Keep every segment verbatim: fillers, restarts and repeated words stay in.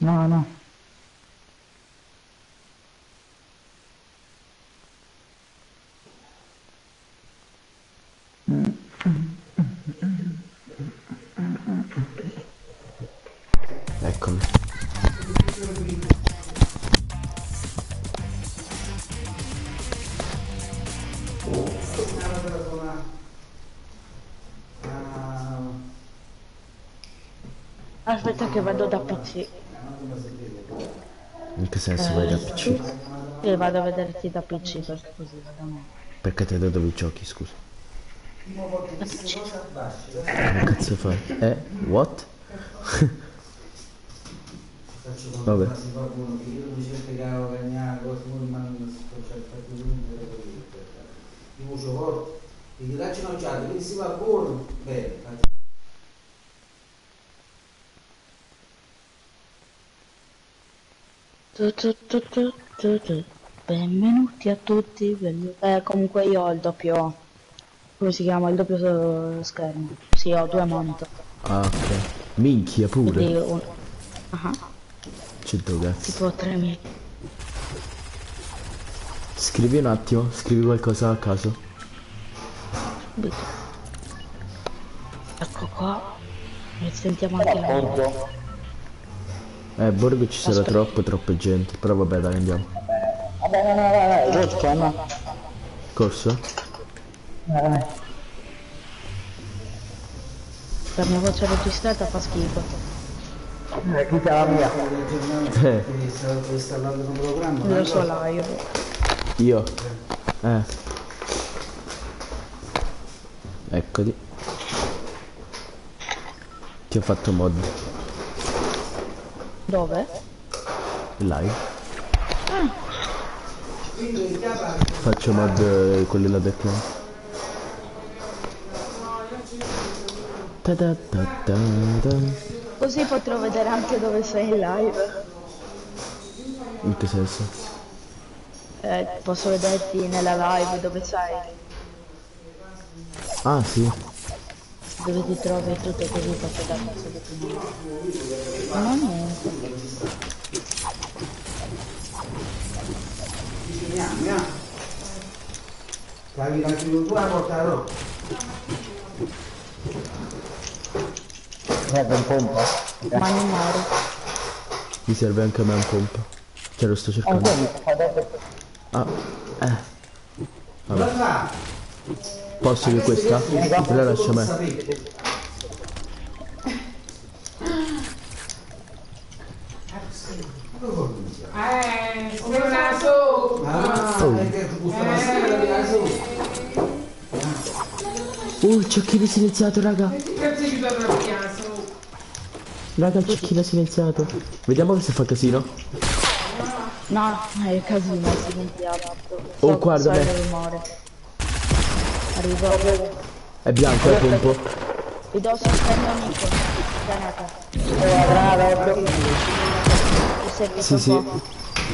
No, no. Eccomi. Aspetta che vado da P C. In che senso vai da P C? Sì, vado a vederti da P C perché così vado meglio. Perché te da dove giochi, scusa? Da P C. Che cazzo fai? Eh? What? Vabbè. Tu, tu, tu, tu, tu, tu. Benvenuti a tutti. ben- Eh, comunque io ho il doppio. Come si chiama? Il doppio eh, schermo. Sì, ho due monitor. Ah, ok. Minchia pure. Quindi un... Ah, Cento cazzo. tipo tremila. Scrivi un attimo, scrivi qualcosa a caso. Subito. Ecco qua. E sentiamo anche la mia. Eh, Borgo ci sarà Aspetta. troppo, troppe gente. Però vabbè, dai, andiamo. Vabbè, no, no, vai, vai, corso, no. Corso? Vai, vai. La mia voce registrata fa schifo. Eh, chi la mia? Eh, Lo so live. io. Eh. Eccoti. Ti ho fatto mod. Dove? Live. Faccio mod eh, quelli là del clan. Ta ta ta ta ta. Così potrò vedere anche dove sei in live. In che senso? Eh, posso vederti nella live dove sei, Ah, sì. dove ti trovi e tutto così posso dare una soluzione. Ma niente. Serve un pompa. Ma non muore. Mi serve anche a me un pompa. Ce lo sto Oh, cercando. quello, adesso. Ah, eh. Vabbè. Posso che questa? Te la lascio a me. Eh, come naso! Oh, il cecchino silenziato, raga. Che cazzo ci torna a piasso? Raga, il cecchino silenziato. Vediamo se fa casino. No, è casino, si sentiamo. Oh, guarda so me. il rumore. Arrivo. È bianco il pompo. Vi do sostegno amico. Tenete. Oh, bravo. Vi servito Sì, un sì. po'.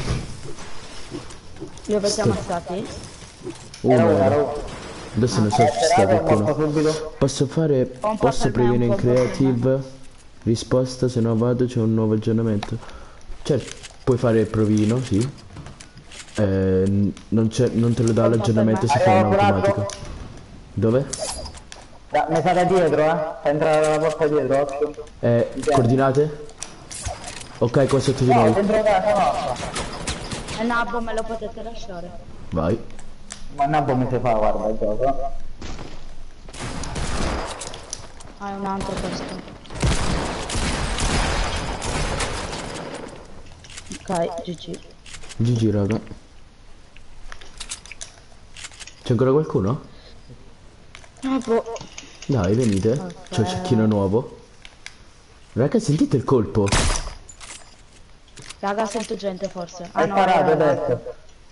Li avete ammazzati? Oh, Era uno, merda. era uno. Adesso ne so se ci sta Bravo, morto qualcuno. subito. Posso fare. Pompa Posso per me, prevenire in un pompa per me. creative. Risposta, se no vado c'è un nuovo aggiornamento. Certo, puoi fare il provino, sì. Eh, n- non, c'è, non te lo dà l'aggiornamento, si fa in Arrivo curato. automatico. Dove? Da, mi sa da dietro, eh. Fa entrare dalla porta dietro, occhio. Eh, coordinate? Ok, qua sotto di No, noi. dentro casa nostra. E Nabbo me lo potete lasciare. Vai. Ma Nabbo mi si fa, guarda, il gioco. Ah, è un altro questo. Ok, G G. G G, raga. C'è ancora qualcuno? Ah, boh. Dai, venite. C'è il cecchino nuovo. Raga, sentite il colpo? Raga, sento gente forse. Ah Hai no, parato era adesso. l'altro.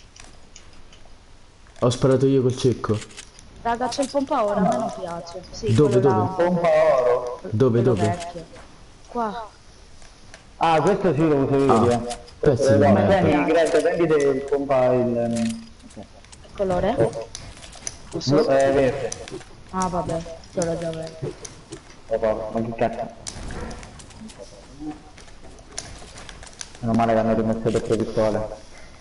Ho sparato io col cecco. Raga, c'è il pompa ora, a me non piace. Sì, Dove, quello là, dove? un po' Pompa vecchio. oro. Dove, Quello dove? vecchio. Qua. Ah, questo sì lo uso io. Ah, pezzi di No, merda. prendi, Greta, prendi il pompa il... ehm, Colore? blu- eh, verde. Ah, vabbè, quello già verde. Oh, ma che cazzo. Meno male che hanno rimosso le tue pistole.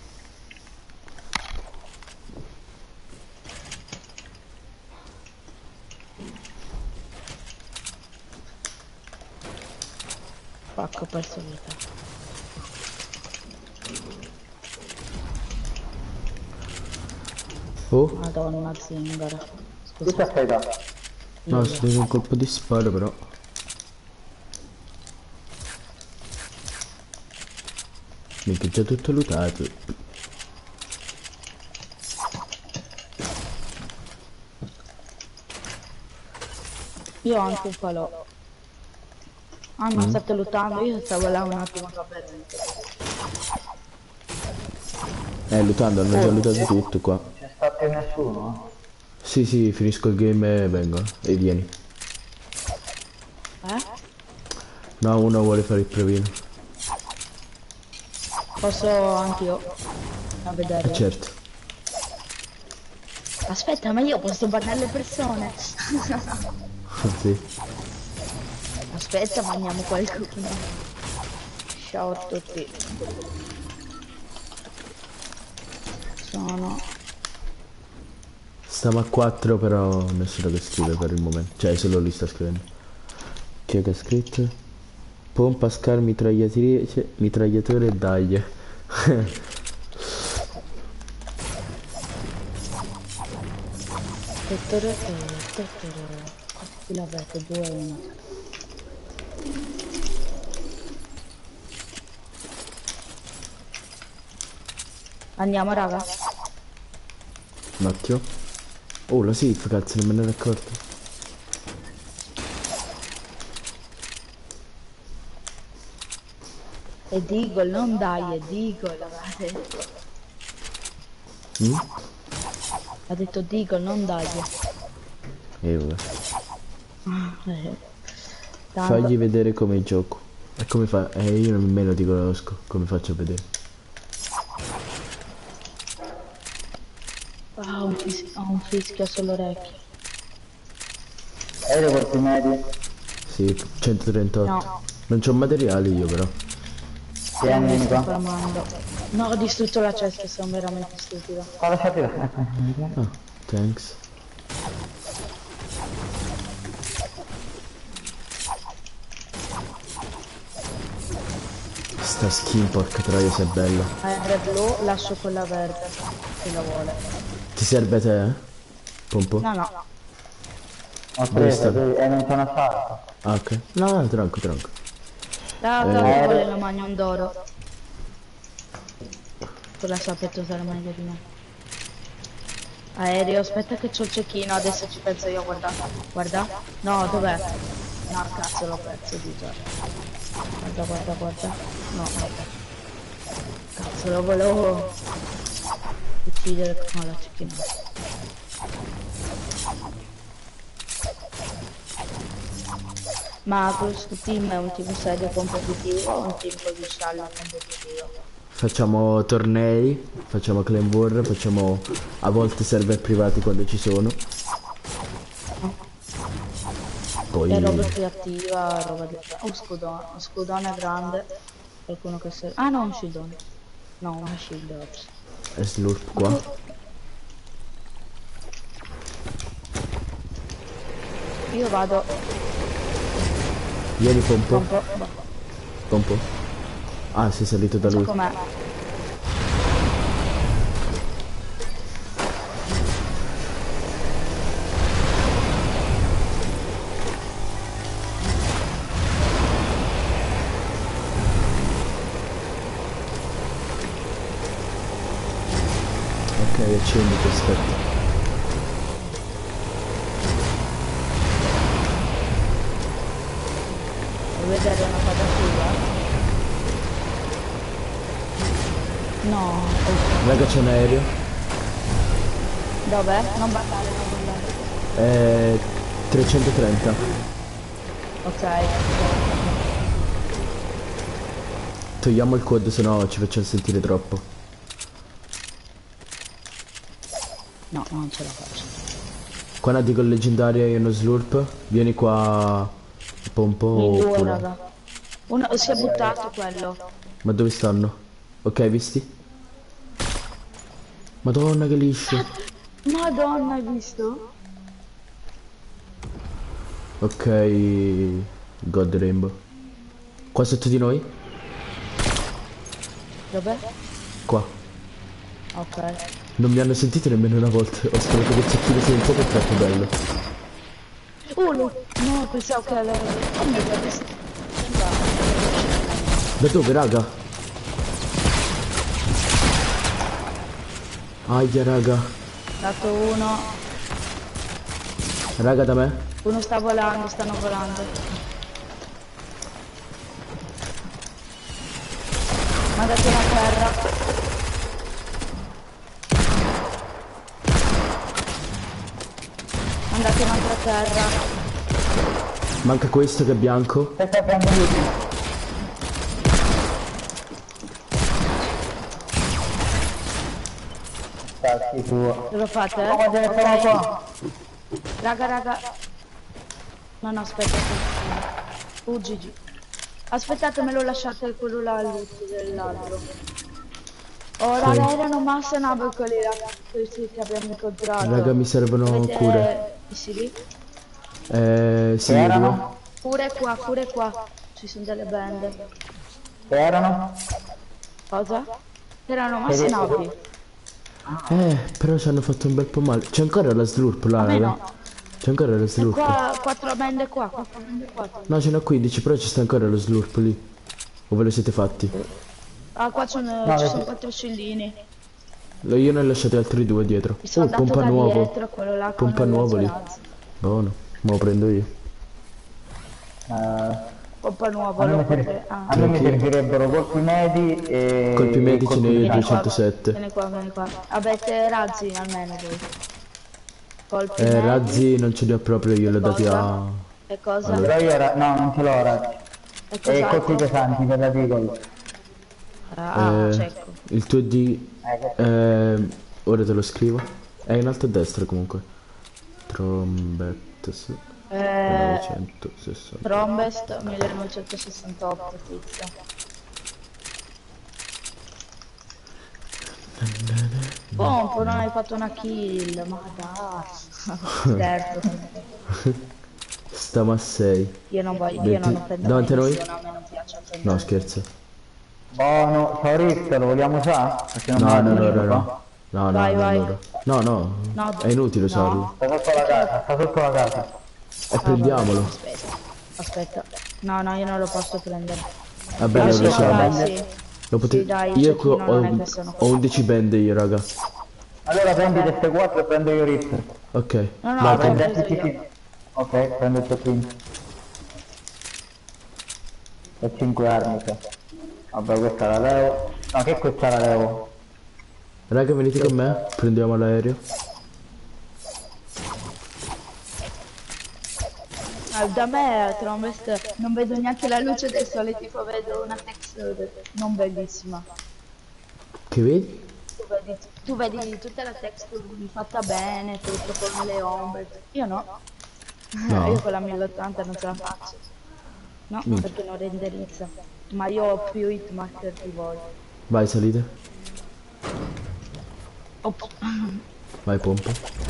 Fuck, ho perso vita. Oh, Madonna zingara. Chi ti Scusa. aspetta? no, ho sentito un colpo di sparo però. Mica già tutto lootato. Io ho anche un falò. Ah, ma state lottando? Io stavo là un attimo a sapere. Eh, lootando, hanno già lootato tutto qua. Non c'è sta più nessuno? Sì, sì, finisco il game e vengo. E vieni. Eh? No, uno vuole fare il provino. Posso anch'io a Eh, vedere. certo. Aspetta, ma io posso bannare le persone. Sì. Aspetta, mangiamo qualcuno. Ciao a tutti. Sono... Stiamo a quattro però nessuno che scrive per il momento. Cioè solo lui sta scrivendo. Chi è che ha scritto? Pompa, scar, mitragliatrice, mitragliatore e daglie. Dottore... Dottore... Qui l'avete due e uno. Andiamo raga. Un attimo. Oh, la safe, cazzo, non me ne ero accorto. E Deagle, non dai, è Deagle, aveva detto. Mm? Ha detto Deagle, non dai. E vabbè. Eh, tanto- Fagli vedere come gioco. E come fa? Eh, io nemmeno ti conosco. Come faccio a vedere? Ah, un fis- ho un fischio sull'orecchio. E le corti medi? Sì, centotrentotto. No. Non c'ho materiali io però. Tieni, vieni Sto qua. fermando. No, ho distrutto la cesta, sono veramente stupido. Qua lasciati là. Ah, thanks. Sta skin, porca troia, se è bella. R blu, lascio quella verde, se la vuole. Ti serve a te, eh? Pompo? No, no. Ho Dove preso, sta? sì, e non sono stato. Ah, ok. No, no, tranco, tranco. Raga, Eh. vuole la magnon d'oro. Quella sapete usare meglio di me. Aereo, aspetta che c'ho il cecchino, adesso ci penso io, guarda. Guarda. No, dov'è? No, cazzo, l'ho perso di già. Guarda, guarda, guarda. No, vabbè. Cazzo, lo volevo uccidere con la cecchina. Ma questo team è un team serio competitivo o un team così sciallo competitivo? Facciamo tornei, facciamo clan war, facciamo a volte server privati quando ci sono. Poi E roba creativa, roba di... Oh, scudone, scudone grande. Qualcuno che serve... Ah no, un shieldone. No, un shield ops. è slurp qua. Io vado Vieni pompo, un po'... boh, pompo. Ah, sei salito da non so lui. com'è. Ok, accendi, ti aspetto. Vuoi vedere una quadratura? No, oh, Raga, c'è un aereo. dov'è? Non ballare, non ballare. Eh, trecentotrenta. Ok. Togliamo il quad, sennò ci facciamo sentire troppo. No, non ce la faccio. Qua una dico leggendaria e uno slurp. Vieni qua, pompo. In due, Oppure... raga. Uno si è buttato quello. Ma dove stanno? Ok, visti? Madonna che liscio. Madonna, hai visto? Ok. God Rainbow. Qua sotto di noi? Dov'è? Qua. Ok. Non mi hanno sentito nemmeno una volta. Ho sparato col cecchino senza che è troppo bello. Oh, lo... no, pensavo che era... Oh mio Dio, che... Da dove, raga? Aia, raga. Dato uno. Raga, da me? Uno sta volando, stanno volando. Mandati una terra. Mandate un'altra terra. Manca questo che è bianco. Aspetta, prendo l'ultimo. Cazzo tuo. Ce lo fate? Ma ce ne sono Ok. qua. Raga, raga. No, no, aspetta. Uh, G G. Aspettate, me lo lasciate quello là al loot dell'altro. Oh, raga, erano massa nave quelli là. Questi che abbiamo incontrato. Raga, mi servono Avete cure. i lì? Eh, sì, Che io due. erano? Pure qua, pure qua. Ci sono delle bende. Che erano? Cosa? Erano massa navi. Eh, però ci hanno fatto un bel po' male. C'è ancora la slurp là, A me raga. no. C'è ancora la E slurp. qua, quattro bende qua, quattro bende qua. No, ce n'ho quindici, però ci sta ancora lo slurp lì. O ve lo siete fatti? Ah, qua sono, No, ci no. sono quattro scillini. Lo- Io ne ho lasciati altri due dietro. Mi sono Oh, andato pompa da nuovo. dietro, quello là con Pompa il nuovo lì. razzo. Buono. Me lo prendo io. Eh, Pompa nuovo, a me lo mi, serv- potete... Ah. a me mi servirebbero colpi medi e... Colpi medici colpi nei di Vieni qua, duecentosette. vieni qua, vieni qua. Avete razzi almeno voi. Colpi Eh, medi. razzi non ce li ho proprio, io li ho dati Cosa? a... E cosa? Però io ora... No, non ce l'ho ora. E E cos'altro? colpi pesanti per la Deagle. Ah, Eh, cieco. il tuo D... Eh, che- Eh, ora te lo scrivo. È in alto a destra comunque. Trombette... sì. Eh, novecentosessanta. Trombest millenovecentosessantotto, tizio. Pompo, non hai fatto una kill, ma dai. Scherzo. Stiamo a sei. Io non voglio, io non venti prendo davanti a noi? munizioni, a me non piace prendere. No, scherzo. Buono, ciao Rift, lo vogliamo usare? Perché non No, me no, lo no, dico no, qua. no. No, no, Vai, no, vai. no, no, no, No, è inutile no. usarlo. Sta sotto la casa, sta sotto la casa. E prendiamolo. Aspetta, aspetta. No, no, io non lo posso prendere. Vabbè, Ah, lo sì, usiamo. dai, sì. Lo pote- Sì, dai, io il co- cecchino ho, non è che sono ho undici bende io, raga. Allora prendi queste quattro e prendo io Rift. Ok. No, no, Vai, prendo prendi. Prendi io. tutti. Ok, prendo il tocchino. E cinque armi qua. Vabbè, questa la levo. No, che questa la levo? Raga, venite con me, prendiamo l'aereo. Ah, da me Trombest non vedo neanche la luce del sole, tipo vedo una texture non bellissima. Che vedi? Tu vedi, tu vedi tutta la texture fatta bene, tutto con le ombre. Io no. No. Io con la mille ottanta non ce la faccio. No, perché non renderizza. Ma io ho più hitmarker di voi. Vai, salite. Ops. Vai, pompa.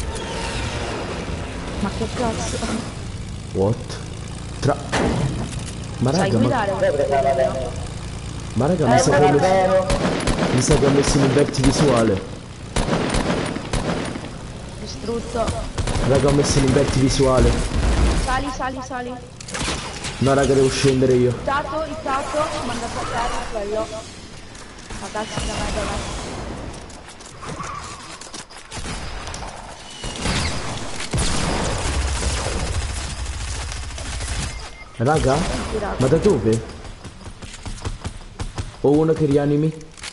Ma che cazzo? What? Tra... Ma Sai raga, ma, guidare un po'? ma raga, mi sa che ho messo... Mi sa che ho messo l'inverti visuale. Distrutto. Raga, ho messo l'inverti visuale. Sali, sali, sali. No, raga, devo scendere io. Ittato, ittato, mandato a terra quello. Ragazzi, da me, da me. Raga? Tirato. Ma da dove? Ho uno che rianimi?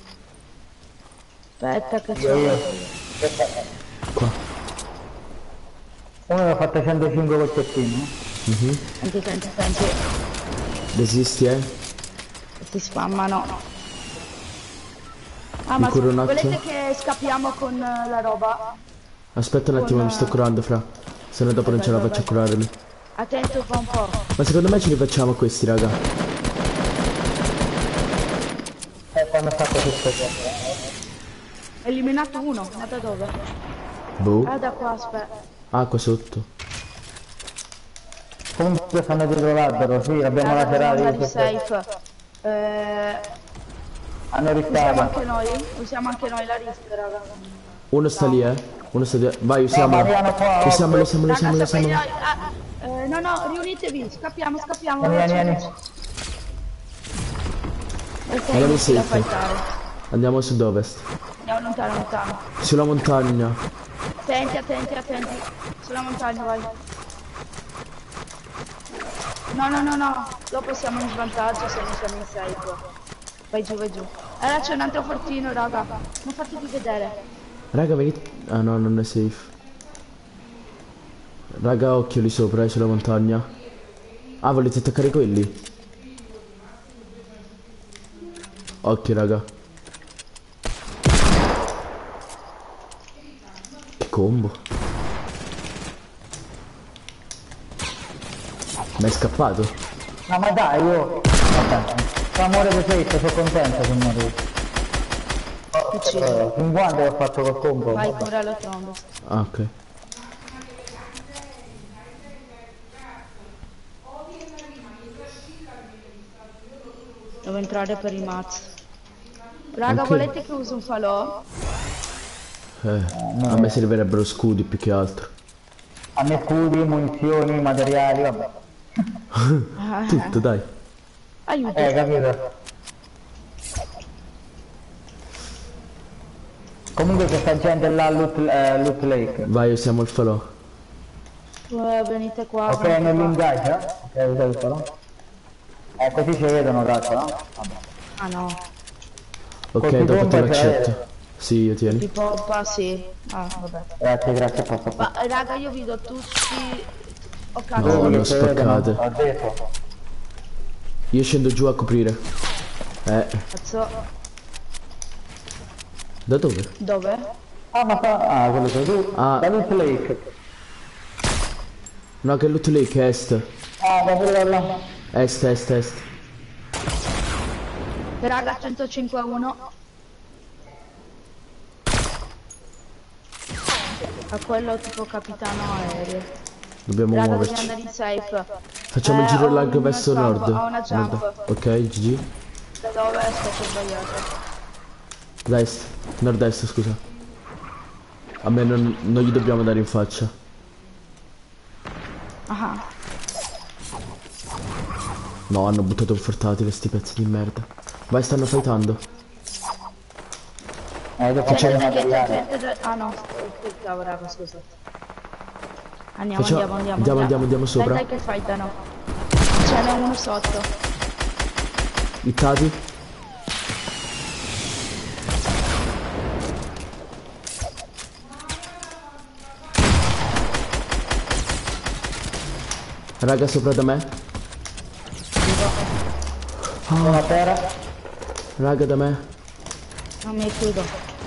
Aspetta che Io, io. c'è. Qua. Uno ne ha fatto centocinque col cecchino. Mhm. Senti, senti, senti. Resisti, eh? Si spammano. Ah, ma curo un attimo. volete che scappiamo con eh, la roba? Aspetta un attimo, Con- mi sto curando, fra. Se no dopo non ce la vai, faccio a vai. curare lì. Attento fa un po'. Ma secondo me ce li facciamo questi, raga. quando sta così sopra. Eliminato uno, ma da dove? Boh. Ah, da qua, aspetta. Ah, qua sotto. Comunque stanno dietro l'albero, sì, abbiamo Raga, dobbiamo laterali. andare in safe. Eh, Hanno usiamo rischiato. anche noi, usiamo anche noi la risk, raga. Uno sta lì, eh. Uno sta lì. Vai, No, usiamolo. Mariano qua. Usiamolo, usiamolo, usiamolo, Raga, sapete, usiamolo. ah, eh, no, no, riunitevi, scappiamo, scappiamo. Vieni, vieni, ragazzi. vieni. Ok, Andiamo non si da safe. fightare. Andiamo a sud-ovest. Andiamo lontano, lontano. Sulla montagna. Attenti, attenti, attenti. Sulla montagna, vai. No, no, no, no. Dopo siamo in svantaggio se non siamo in safe. Vai giù, vai giù. Eh, là c'è un altro fortino, raga. Non fatevi vedere. Raga, venite. Ah no, non è safe. Raga, occhio lì sopra, eh, sulla montagna. Ah, volete attaccare quelli? Occhio, raga. Che combo. Ma è scappato? No, ma dai, io. Vabbè. Amore di safe, sono contento che muori. Ucciso. In guardia ho fatto col combo. Vai con la tromba. Ah, ok. Devo entrare per i mazzi. Raga, Anche- volete che uso un falò? Eh, a me servirebbero scudi più che altro. A me scudi, munizioni, materiali, vabbè. Tutto, dai. Aiuto. Eh, capito? Comunque questa gente là, Loot, eh, Loot Lake. Vai, usiamo il falò. Eh, venite qua. Ok, venite qua. nell'ingaggia? Ok, usa il falò. Eh, così ci vedono, cazzo, no? Vabbè. Ah no. Ok, Colpi dopo te bomba ce l'accetto. Sì, io tieni. Di pompa, sì. Ah, vabbè. Grazie, grazie, posso fare. Ma raga, io vi do tutti. Oh cazzo. No, non Ci vedono, spaccate. ho detto. Io scendo giù a coprire. Eh, Cazzo. da dove? Dove? Ah, ma fa... Ah, quello sei tu? Ah. Da Loot Lake. No, che loot lake, est. Ah, da pure da là. Est, est, est. Raga, centocinque a uno. A quello tipo capitano aereo. Dobbiamo Raga, dobbiamo muoverci. andare in safe. Facciamo il Eh, giro ho largo una verso jump, nord. ho una jump. Nord. Ok, G G. Da dove? Aspetta, ho sbagliato. Da est. Nord-est, scusa. A me non, non gli dobbiamo dare in faccia. Ah, No, hanno buttato un portatile sti pezzi di merda. Vai, stanno fightando. Eh, dopo c'è il gente, gente, materiale. gente, gente. Ah no, aspettavo, raga, scusa. Andiamo, Facciamo- andiamo, andiamo, andiamo, andiamo, andiamo sopra. Dai, dai che fightano. Ce n'è uno sotto. Ittati. Raga, sopra da me. Una terra. Raga, da me. Non mi chiudo.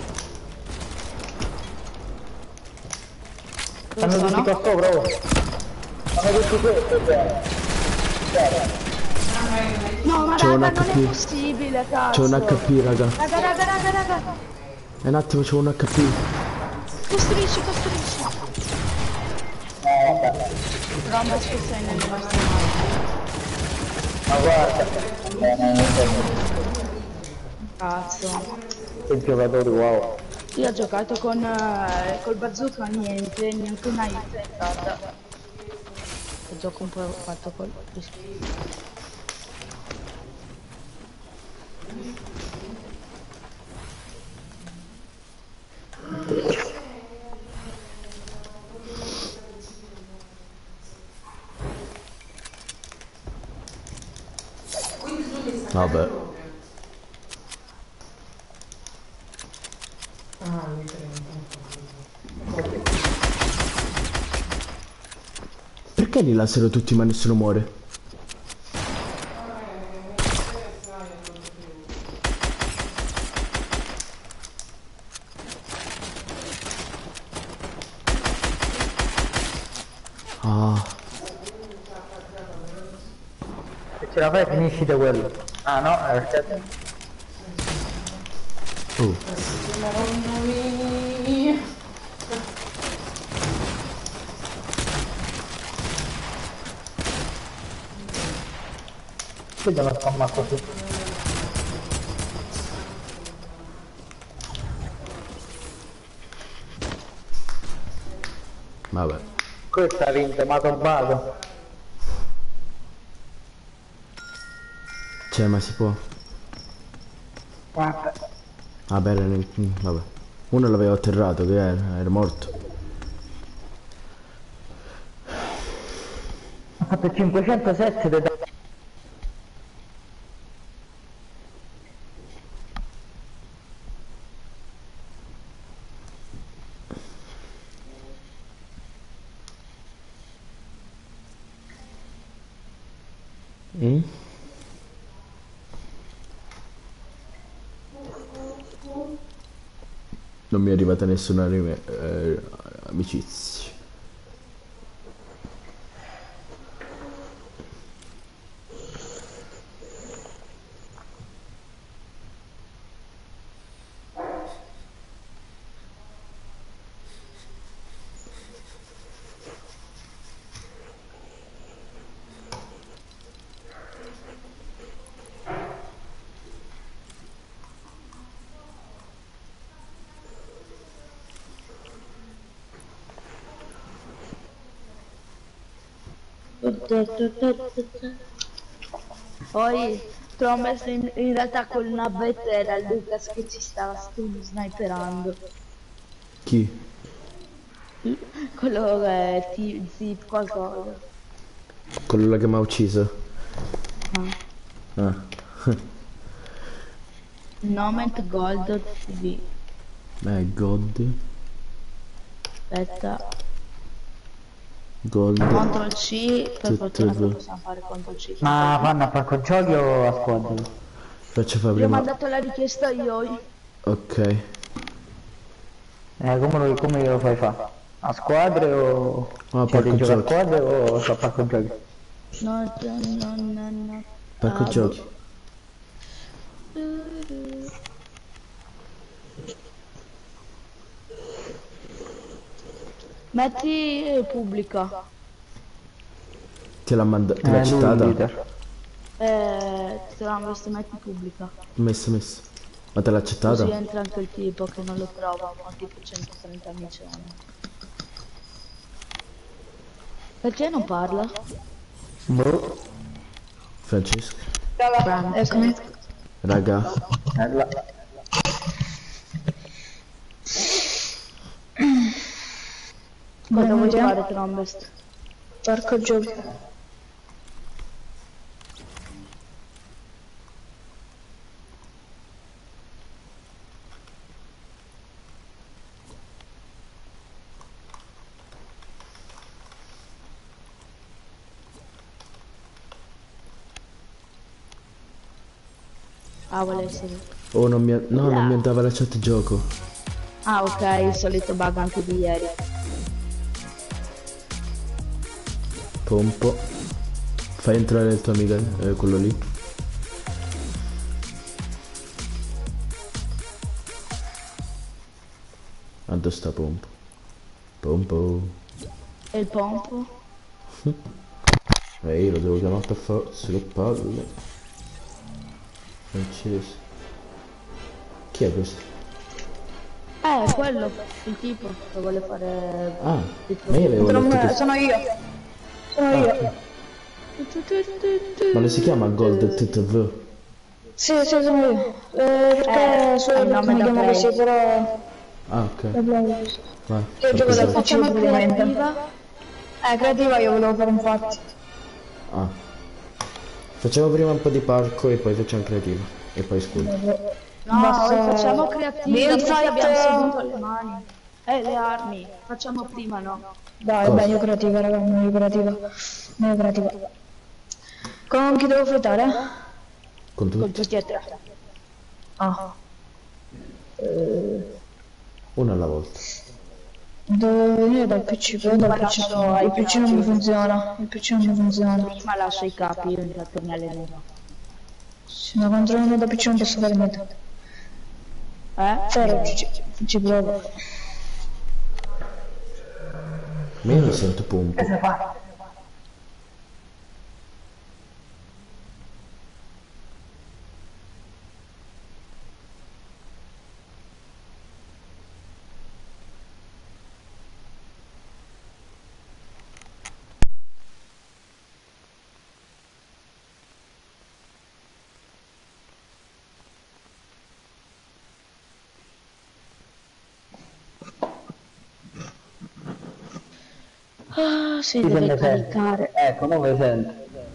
Dove Stanno tutti sono? qua sopra, oh. Stanno tutti questo, cioè. No, ma C'è un raga, non H P. è possibile, cazzo. C'è un H P, raga. Raga, raga, raga, raga. E un attimo, c'è un H P. Costruisci, costruisci. Romba, scusa, nelle nostre mani. Ma guarda. Eh, non so. Cazzo. Che giocatori, wow. Io ho giocato con eh, col bazooka, niente, neanche una hit è stata. Ho gioco un po' fatto col... Vabbè. Perché li lanciano tutti ma nessuno muore? Ah, Se ce la fai finisci da quello. Ah no, eh, aspetta. Oh, Madonna mia. Qui devo scammare così. vabbè. Questa vinta, ma tobbato. Cioè, ma si può? Guarda. Vabbè, era nel... mm, vabbè. Uno l'aveva atterrato, che era? Era morto. Ha fatto cinquecentosette da... Mm? Non mi è arrivata nessuna rime- eh, amicizia. Poi Trombes in, in realtà col navetto era il Lucas che ci stava stu- sniperando. Chi? Quello è ti zip qualcosa. Quello là che mi ha ucciso? Ah. Ah. Moment Gold T V. Eh, God. Aspetta. Gold. Control C, per T- fortuna TV. che possiamo fare Control C. Ma fanno a parco giochi o a squadra? Faccio fare Io ho prima. mandato la richiesta io. Ok. Eh, come lo, come lo fai fare? A squadre o... Ah, cioè, parco di giocare a giochi. squadre o a parco giochi? No, no, no, no. Parco Ah, giochi. Metti eh, pubblica. Te l'ha mandato. Te Eh, l'ha lui il citata? leader. Eh, te la messo, metti pubblica. Messo, messo. Ma te l'ha accettata? Così entra anche il tipo che non lo trova, ma tipo centotrenta amici hanno. Perché non parla? Boh. Francesco. Eccomi. Raga. Eh, là. Cosa vuoi fare, Trombest? Parco giochi. Ah, vuole essere. Oh, non mi... No, non mi andava la chat gioco. Ah, ok, il solito bug anche di ieri. Pompo. Fai entrare il tuo amico, eh, quello lì. Quanto sta pompo? Pompo. E il pompo? Eh, io lo devo chiamare per forza, che palle. Francesco. Chi è questo? Eh, quello, il tipo che vuole fare... Ah, ma io avevo Sono, detto che... sono io. Sono io. Ma non si chiama Gold T V? Sì, sì, sono io. Eh, perché Eh, su è il nome mi da chiamo play. così, però... Ah, ok. Vai. Io gioco da Qualcosa- facciamo praticamente. creativa? Eh, creativa io volevo fare infatti. Ah. Facciamo prima un po' di parco e poi facciamo creativa. E poi scudo. No, Basta- noi facciamo creativa, Build così fight, abbiamo eh. subito le mani. Eh, le armi. Facciamo prima, no? Dai, Cosa? beh, io creativa, raga, meglio creativa. Meglio creativa. Con chi devo fightare? Con Con tutti. tutti e tre. Ah. Uno alla volta. Devo venire dal P C, però dal P C. Il P C non mi funziona. Il P C non mi funziona. Prima lascio i capi, io intanto mi alleno. Se non controllo da P C non posso fare niente. Eh? Però ci, ci provo. Ma io non sento pompo. Cosa fa? Ah, si Sì, se deve ne sente. caricare. Ecco, non mi sento.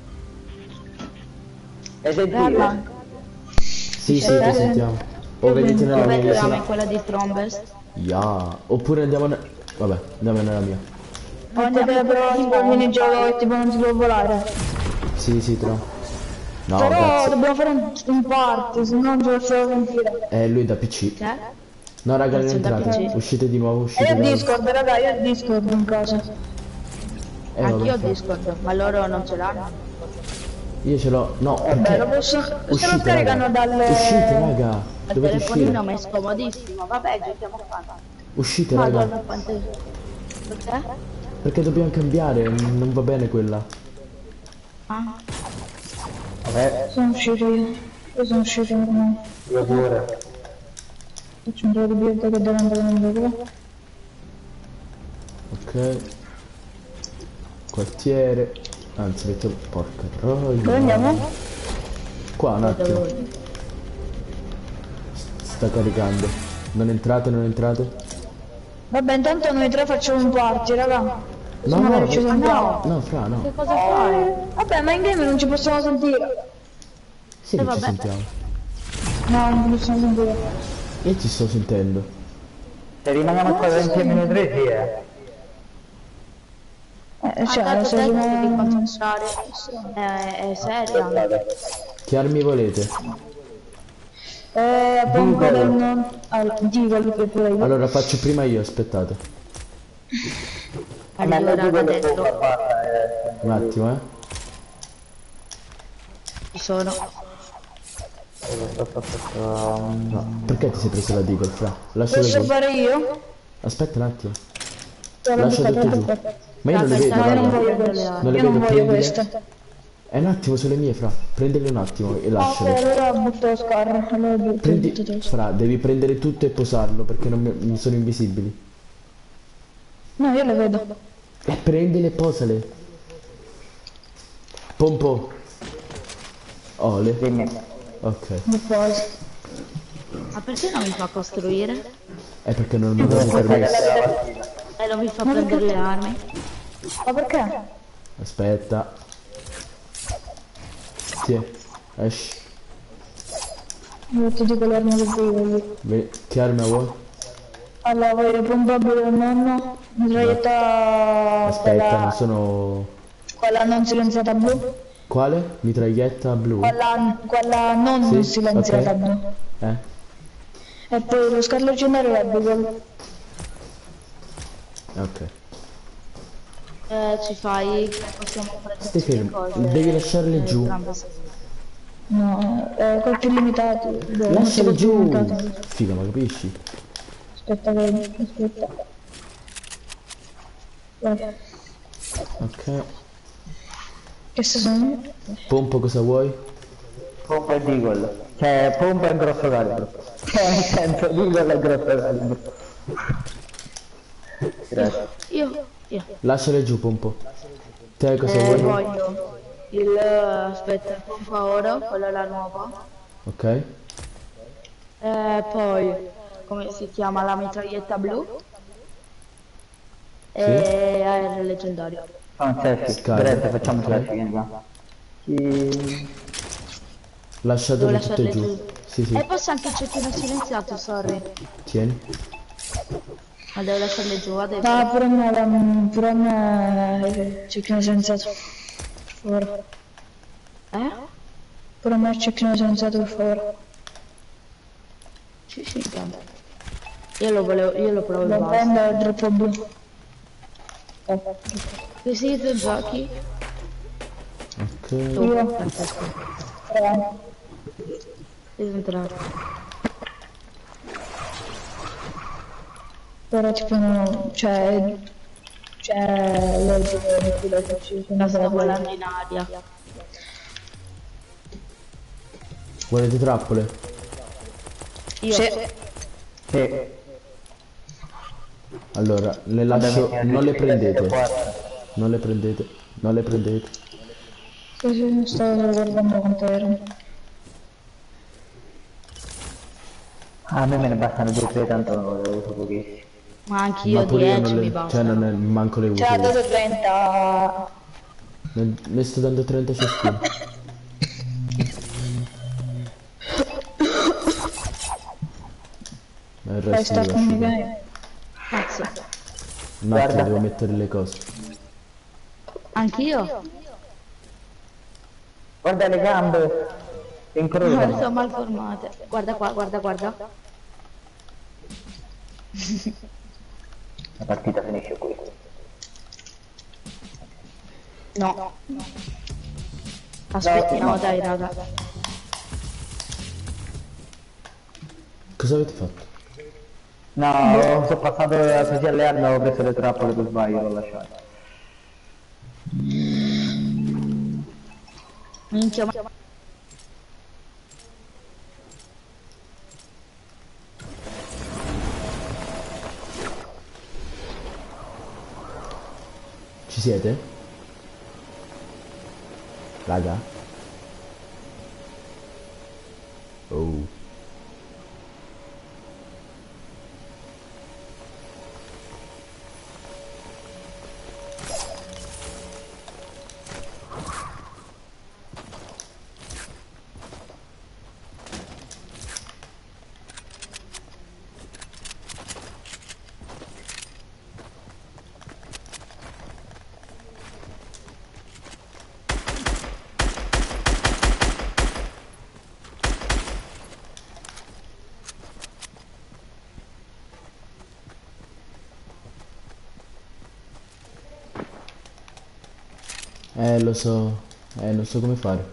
Hai sentito? Raga, Sì, sì, ti sentiamo. O venite nella mia ripetiamo in isola. quella di Thrombest. Ya. Oppure andiamo... ne- Vabbè, andiamo nella mia. Quando che però tipo il minigioco e tipo non si può volare. Sì, sì, tra. No, Però cazzo. dobbiamo fare un, un party, se no non ce lo faccio sentire. Eh, lui da P C. Cioè? No, raga, non Cazzo, da entrate. P C. Uscite di nuovo, E uscite io ho dalla... Discord, raga, io ho Discord in casa. Eh, Anch'io ho vabbè. Discord, ma loro non ce l'hanno. Io ce l'ho. No, Beh, lo perché... posso... Se lo Uscite, scaricano raga. dalle... Uscite, raga. Il Dovete telefonino uscire. mi è scomodissimo. Vabbè, giochiamo qua. Uscite, raga. Madonna, quante... Perché? Perché dobbiamo cambiare. Non va bene quella. Ah, Vabbè, Sono uscito io. Io sono uscito ormai. io pure. Faccio un po' di birra che devo andare in gioco. Ok. Quartiere. Anzi, metto... Porca troia. Dove andiamo? Qua, un attimo. dove... Sta caricando. Non entrate, non entrate. Vabbè, intanto noi tre facciamo un party, raga. No, Se magari no, ci sentiamo. no, fra, no. Che cosa fai? Vabbè, ma in game non ci possiamo sentire. Sì che ci sentiamo. No, non ci possiamo sentire. Io ti sto sentendo. Se rimaniamo qua insieme noi tre, sì, eh. Eh, cioè, Ah, se te devi rimaniamo... concentrare. È, è seria. Che armi volete? Eh, pompa del non... Allora, dico che pure io. Allora faccio prima io, aspettate. Allora, da dentro Un attimo, eh. ci sono. No, perché ti sei preso la Deagle, fra? Lascialo Posso giù. fare io? Aspetta un attimo. Te l'ho Lascia buttato, tutti l'ho giù. buttato. Ma io non le vedo, No, io non guarda. voglio questo. Non le Io non vedo, voglio prendile. questo. È un attimo sulle mie, fra. Prendele un attimo e Ok, lasciale. allora butto lo scarro. Allora butto, Prendi... butto tutto. Fra, devi prendere tutto e posarlo perché non mi, mi sono invisibili. No, io le vedo. E prendile e posale. Pompo. Ole. Dimmi. Ok. Non posso. Ma perché non mi fa costruire? È perché non mi avevo permesso. E non mi fa prendere le armi? Ma perché? Aspetta. Tiè. Esci. Io ti dico le armi che voglio. Ve- Che arma vuoi? Allora, voglio pompabile del nonno, mitraglietta... Aspetta, quella, non sono... quella non silenziata blu. Quale? Mitraglietta blu? Quella, quella non Sì, silenziata ok. blu. Eh? E poi lo scarlo leggendario è quello. Ok. Eh, ci fai... Possiamo Stai prendere le fermo. cose. Devi lasciarle giù. Entrambe. No, è colpi illimitati. Beh, non Lasciale so colpi giù. illimitati. Figa, ma capisci? Aspetta, vedi, aspetta. Guarda, Ok. che se sono? Pompo, cosa vuoi? Pompa e Deagle. Cioè, pompa e grosso calibro. Cioè, nel senso, Deagle e grosso calibro. Grazie. Io... Io. Lasciale giù, Pompo. Te cosa Eh, vuoi? voglio il... Aspetta, il pompa oro, quella è la nuova. Ok. Eh, poi... Come si chiama? La mitraglietta blu. E A R leggendario. Fa un selfie. Scarica, Diretta, facciamo un ok. selfie, vieni qua. Sì. Lasciatele Devo tutte lasciarle giù. giù. Sì, sì. E posso anche il cecchino silenziato, sorry. Tieni. Ma devo lasciarle giù adesso. No, pure me, la- pure me cecchino silenziato. Per favore. Eh? Pure me cecchino silenziato, per favore. Sì, sì, intanto. Io lo volevo, io lo provo il Lo basta. prendo e droppo blu. Che siete giochi? Ok. Io. Francesco. Eh, Devo entrare. Però tipo no, cioè, c'è l'ordine che ci sono Sta proprio. volando in aria. Volete trappole? Io. Sì. Sì. Allora, le lascio, Vabbè, non le prendete. quarta. Non le prendete, non le prendete. Sì, sì, stavo guardando quanto erano. A me me ne bastano due o tre, tanto ne ho uso pochissimi. Ma anche Ma io pure io non dieci mi le, cioè basta. non è, manco le uso Cioè, io. dato trenta. Ne, ne sto dando trenta ciascuno. E il Fai resto lo start lascio con i qua. game. Cazzo. Un attimo, Guarda. devo mettere le cose. Anch'io? Guarda le gambe. Si No, incrociano. sono malformate. Guarda qua, guarda, guarda. La partita finisce qui. No. Aspettiamo, No. dai, raga. Cosa avete fatto? No, sono passato così alle armi, avevo preso le trappole per sbaglio, l'ho lasciato. Minchia, ma... Ci siete? Raga? Oh. Eh, lo so. Eh, non so come fare.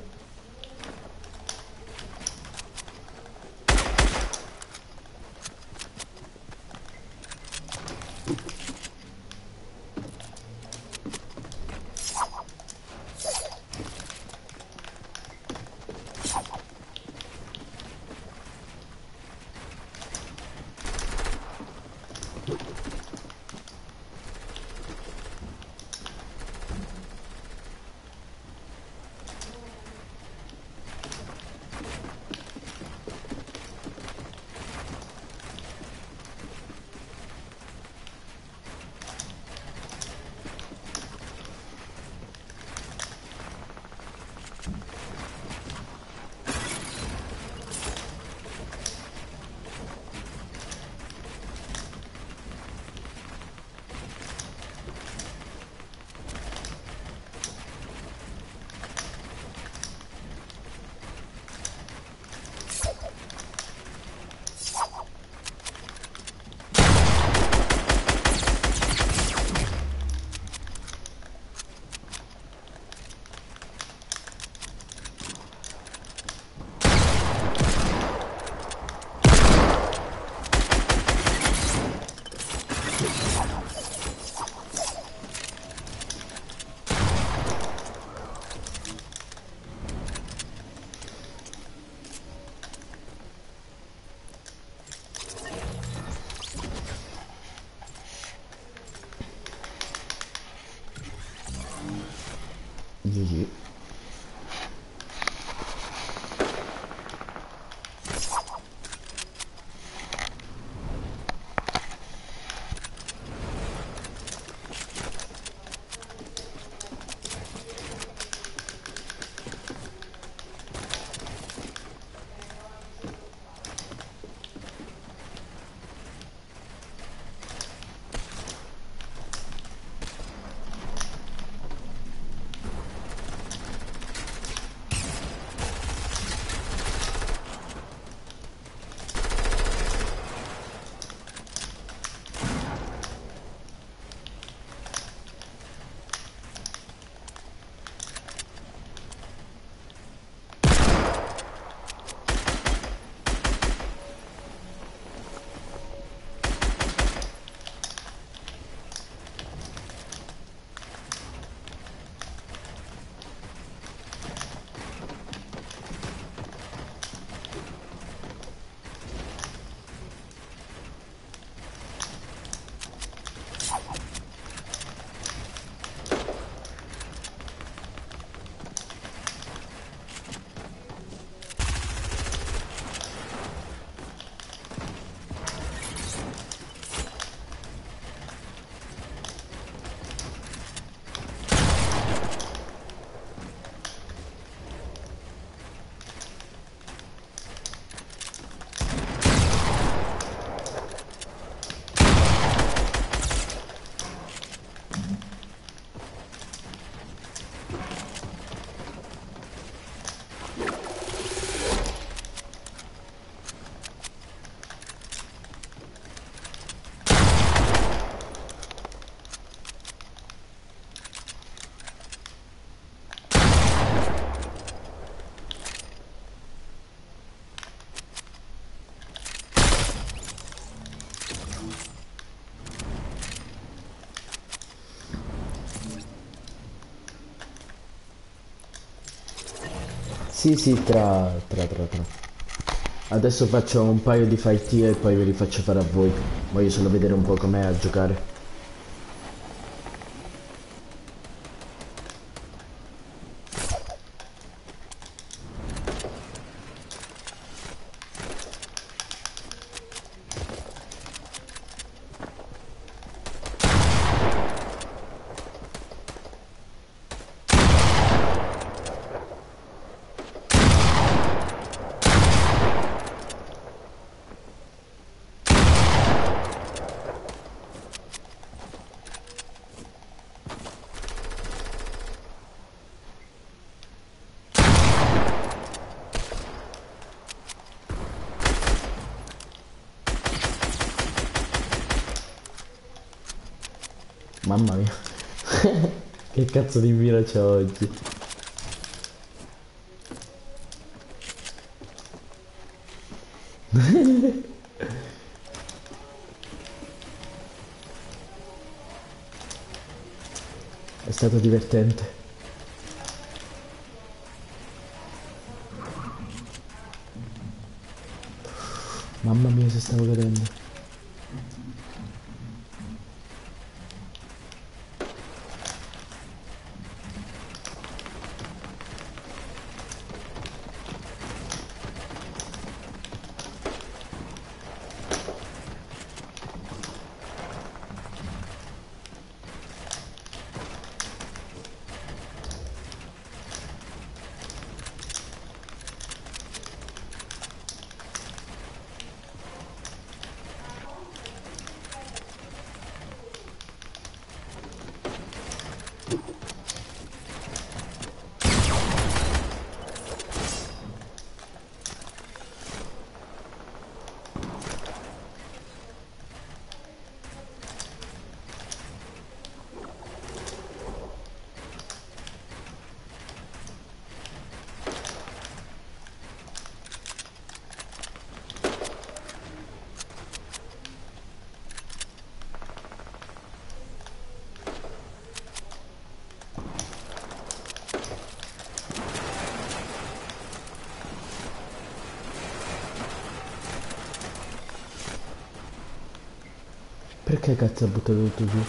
G G. Sì, sì, tra, tra, tra, tra. Adesso faccio un paio di fight io e poi ve li faccio fare a voi. Voglio solo vedere un po' com'è a giocare. Mamma mia. Che cazzo di mira c'ho oggi? È stato divertente. Mamma mia se stavo cadendo. Perché cazzo ha buttato tutto giù?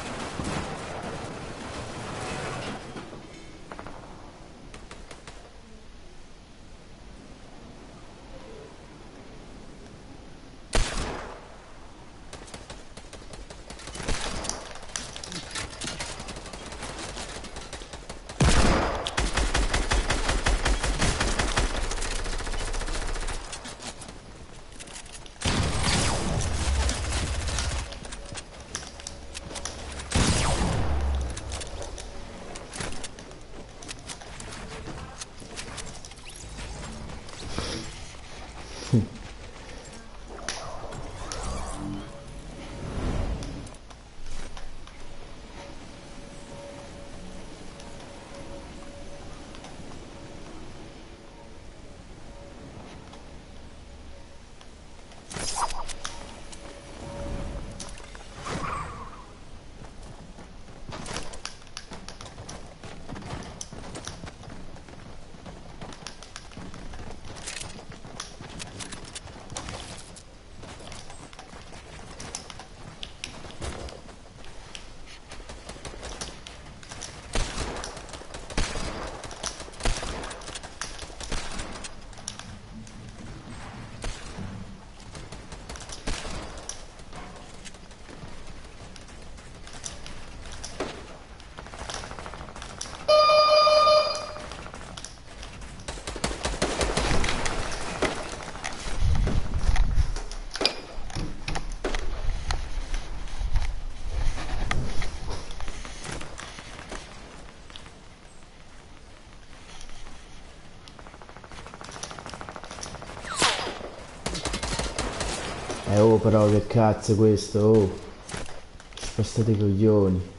Eh oh però che cazzo è questo, oh. Spostate i coglioni.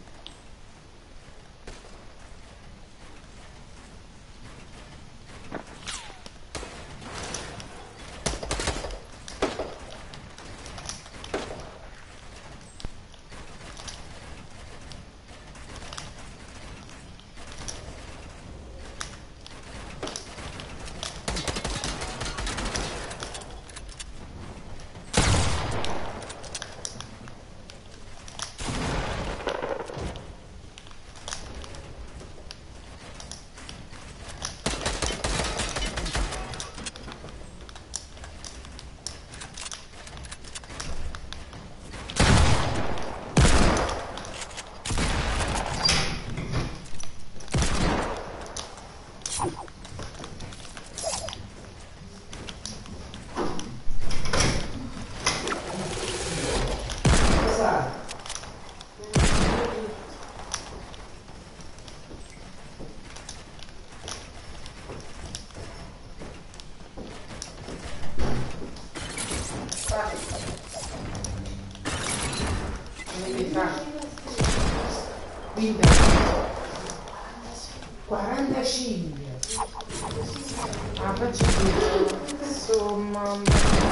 quarantacinque. Ah, faccio tutto. Insomma.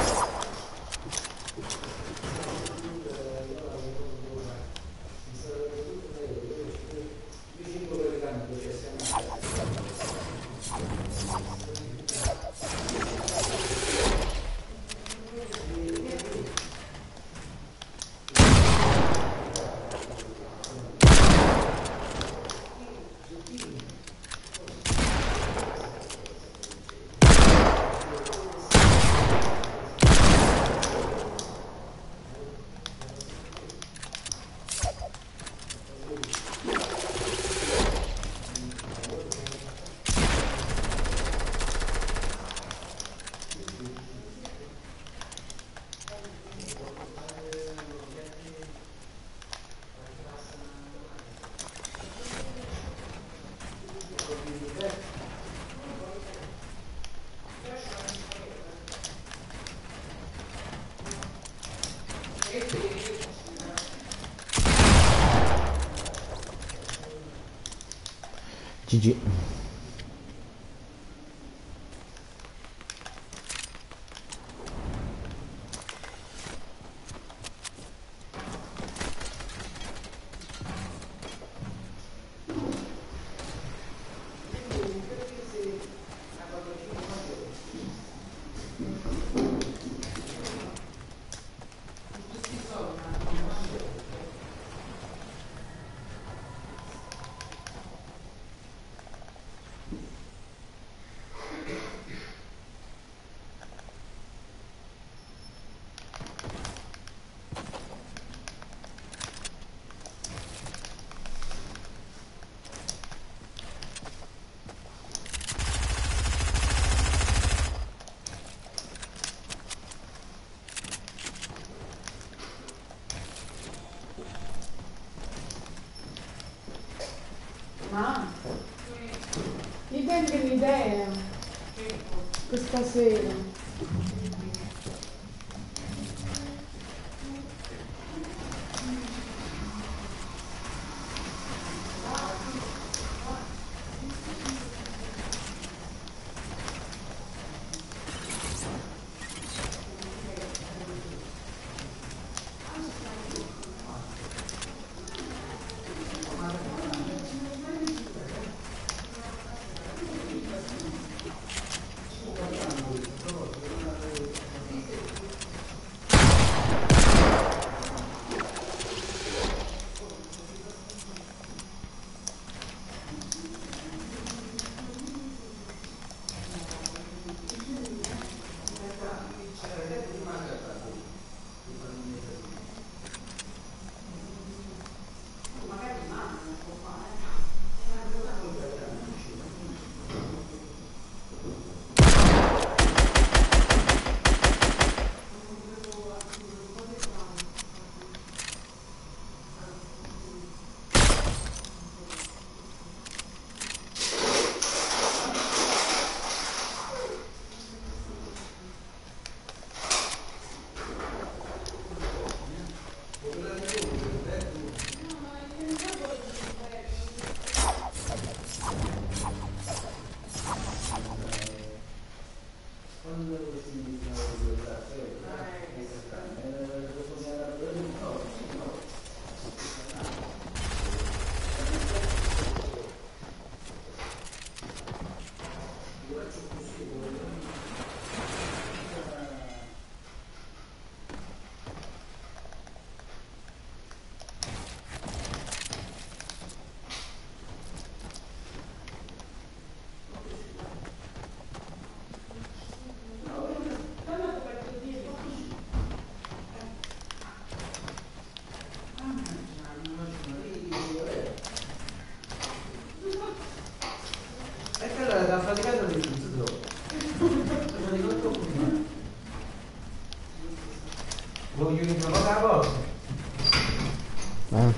G G. Ma mi dai un'idea questa sera? Voglio rinnovare la volta. Ah.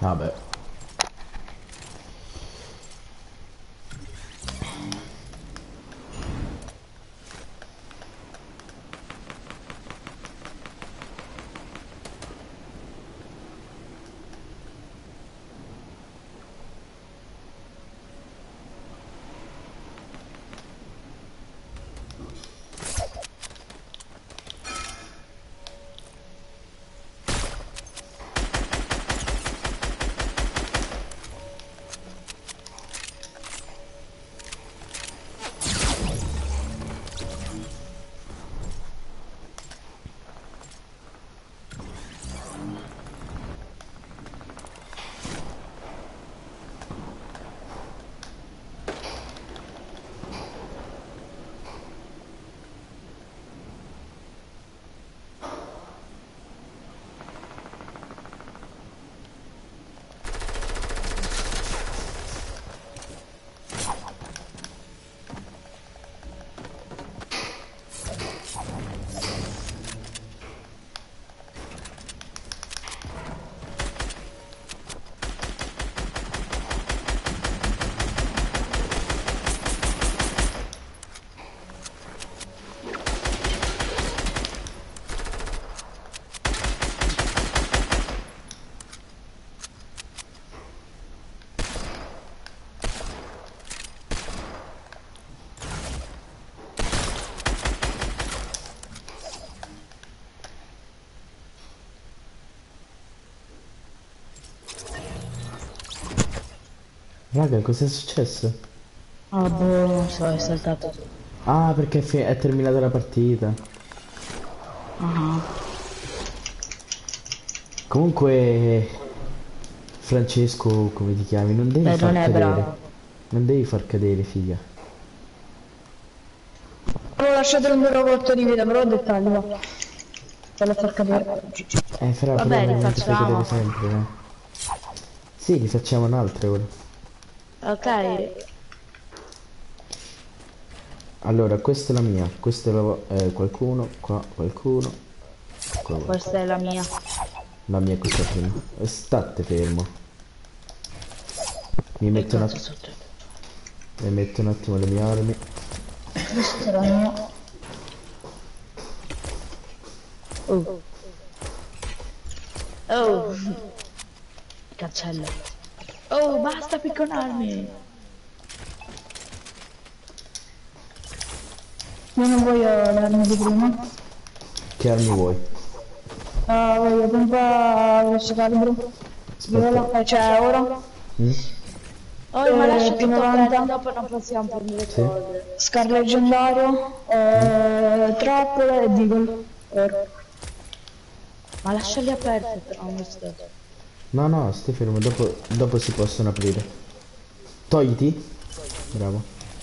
Vabbè. Raga, cos'è successo? Ah, boh, non so, è saltato. Ah, perché è, fi- è terminata la partita. Ah, Comunque, Francesco, come ti chiami? Non devi beh, far non è cadere. bravo. Non devi far cadere, figa. Avevo lasciato un vero volto di vita, però ho dettagli, va. Per la far cadere. Eh, fra, però Vabbè, non ti fai cadere rifacciamo. sempre, eh. Sì, li facciamo un'altra ora. Ok, Allora, questa è la mia, questa è la... eh, qualcuno, qua qualcuno, qua qualcuno. questa è la mia. La mia è questa prima. E state fermo. Mi Che metto un cazzo attimo, sotto? mi metto un attimo le mie armi. Questa è la mia. Oh. Oh. Cancello. Oh, basta picconarmi. Io non voglio l'arma di prima. Che armi vuoi? Ah, voglio pompa grosso calibro. Viola, eh, cioè oro. Mm? Oh, ma Eh, lascia P tutto novanta. aperto, dopo non possiamo prendere Sì. cose. Scar leggendario. Eh, trappole e deagle. Oro. Ma lasciali aperti, però non sto. No, no, stai fermo, dopo, dopo si possono aprire. Togliti. Bravo.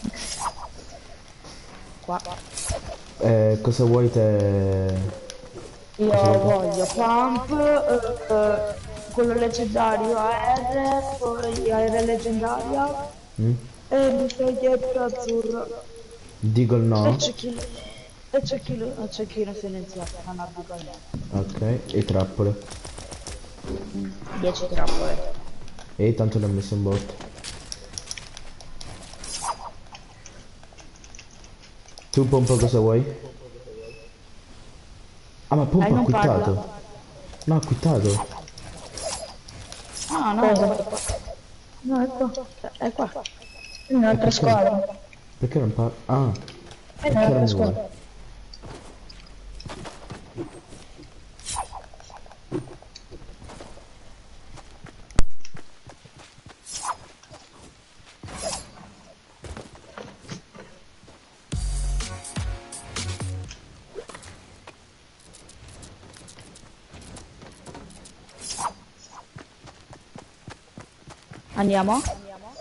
Qua. Eh, cosa vuoi te? Io voglio pump, eh, eh, quello leggendario A R, poi A R leggendaria Mm? e mitraglietta azzurra. Deagle E no. cecchino, e cecchino, e cecchino silenziato, non ha bisogno. Ok, e trappole. dieci trappole. E tanto ne ho messo un botto. Tu pompa cosa vuoi? Ah, ma pompa Eh, ha non quittato. parla. No, ha quittato. Ah, no, no, è qua. È qua. Un'altra perché? squadra. Perché non parla? Ah, È e che un'altra armi squadra. vuoi? Andiamo?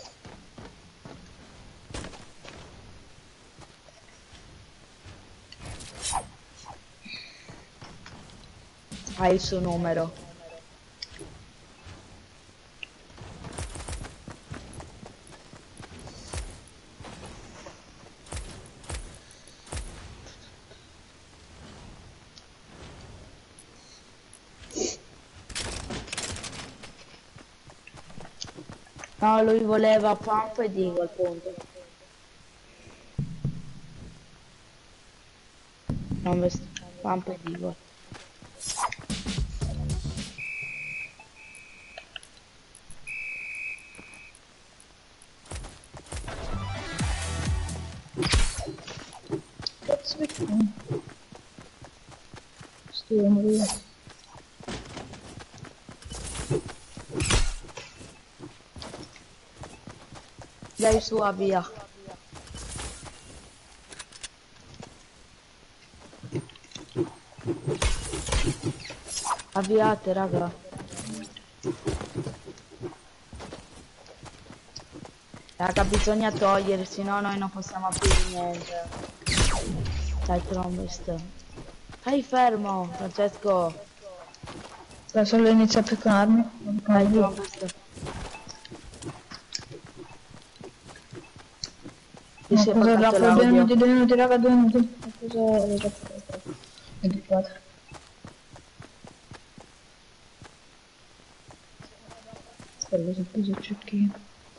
Hai il suo numero. No, lui voleva pump e digo al punto. Non vest- pump e digo. Cazzo è qui? Sto morire. Dai su, avvia. Avviate, raga. Raga, bisogna togliere, sennò noi non possiamo aprire niente. Dai, Trombest. Stai fermo, Francesco. Sta solo inizia a picconarmi. Dai, Trombest. Ti Ma sei cosa portato raga? Due l'audio. minuti, due minuti, raga, due minuti. Ma cosa è fatto? ventiquattro. Quello si è preso il cecchino.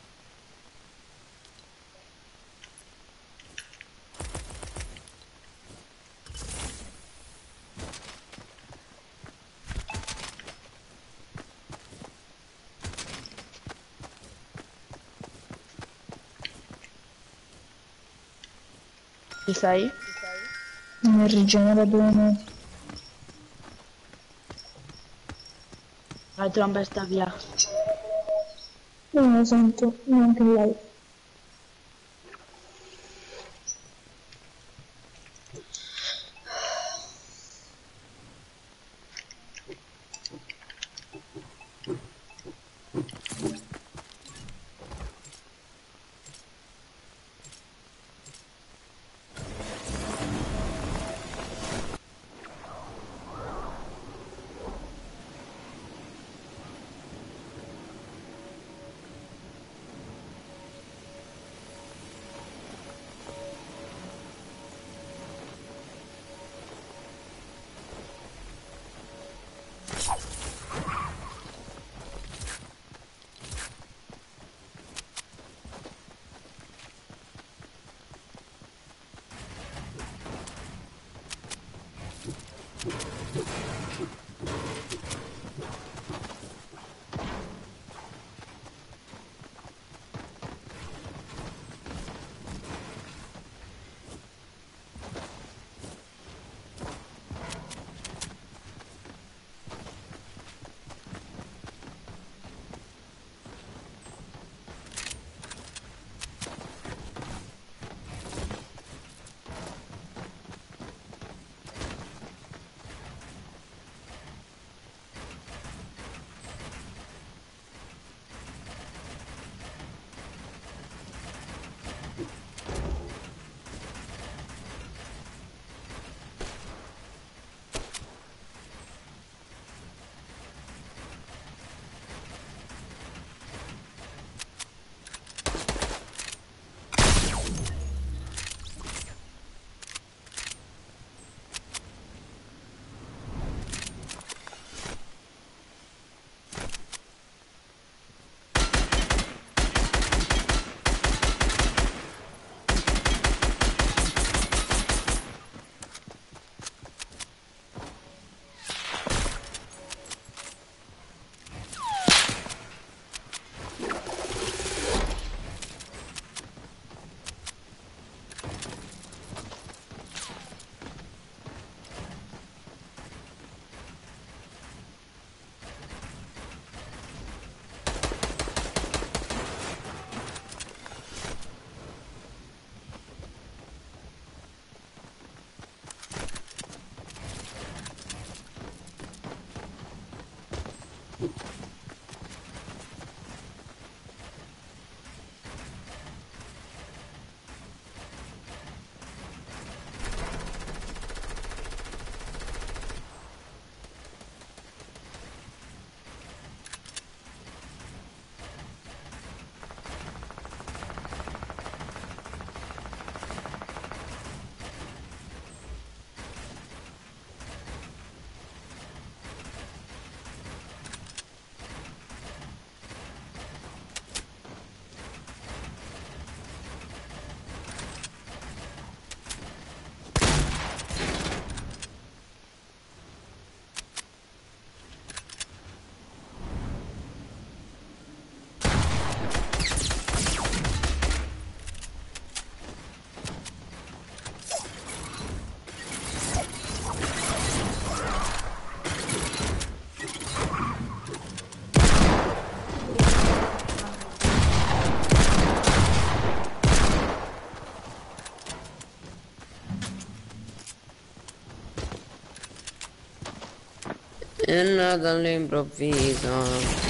Ci sei? Mi rigenera due minuti. Dai, Trombest, via. Non lo sento, neanche lei. è nata all'improvviso.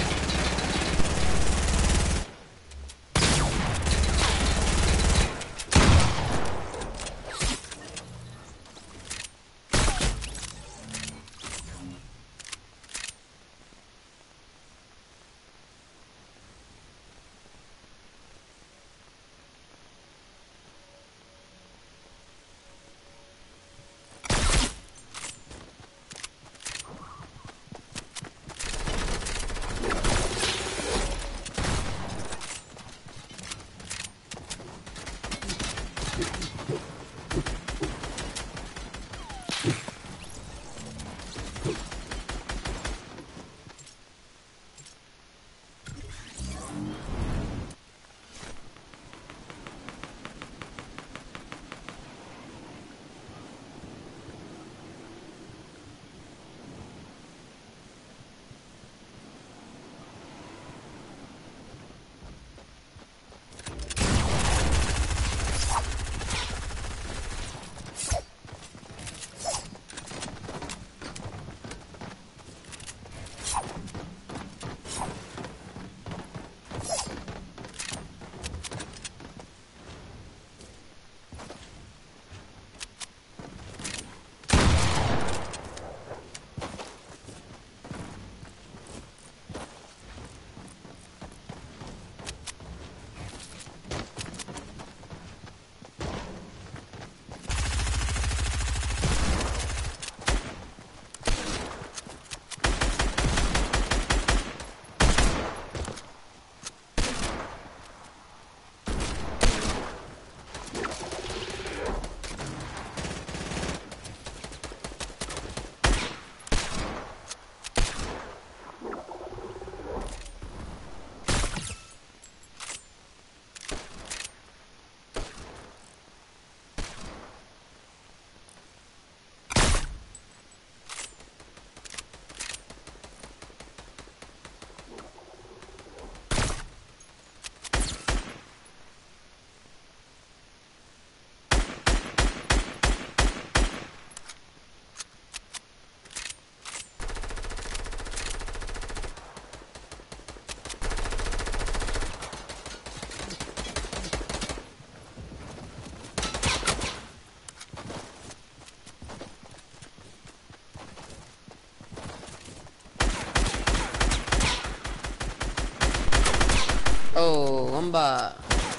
Oh, bomba.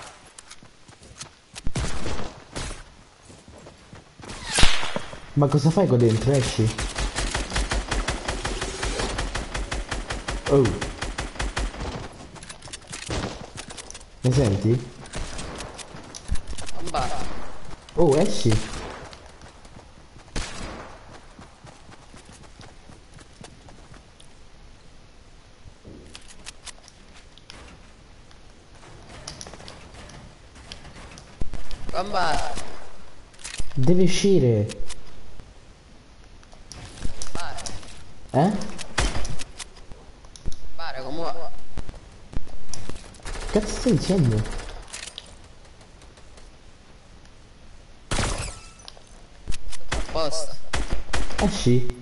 Ma cosa fai qua dentro? Esci. Oh. Mi senti? Bomba. Oh, esci. Bomba. Devi uscire. Eh? Pare come va? Cazzo stai dicendo? Apposta. Esci.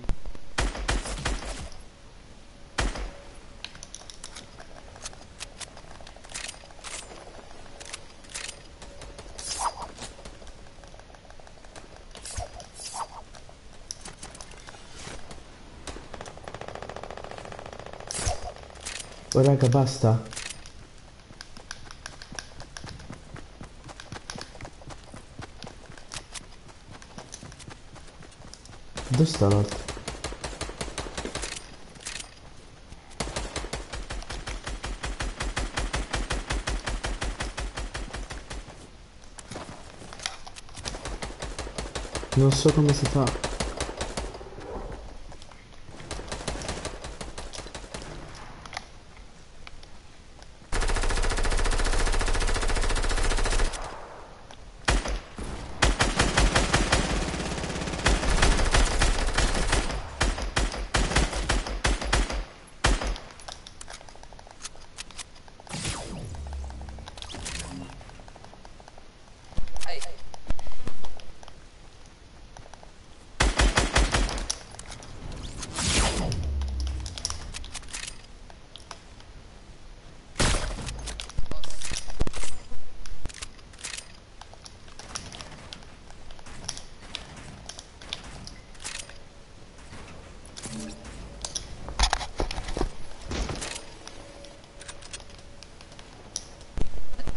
Oh raga, basta. Dove sta l'altro? Non so come si fa.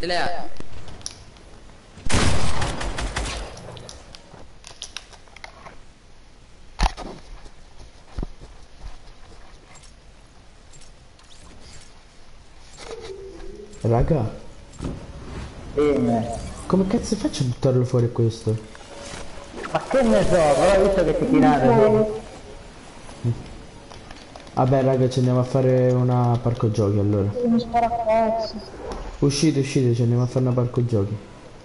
Lea. Raga, Bene. come cazzo faccio a buttarlo fuori questo? Ma che ne so, però ho visto che ti tirate. Vabbè raga, ci andiamo a fare una parco giochi allora. Uno sparacazzo. Uscite, uscite, ci andiamo a fare una parco giochi.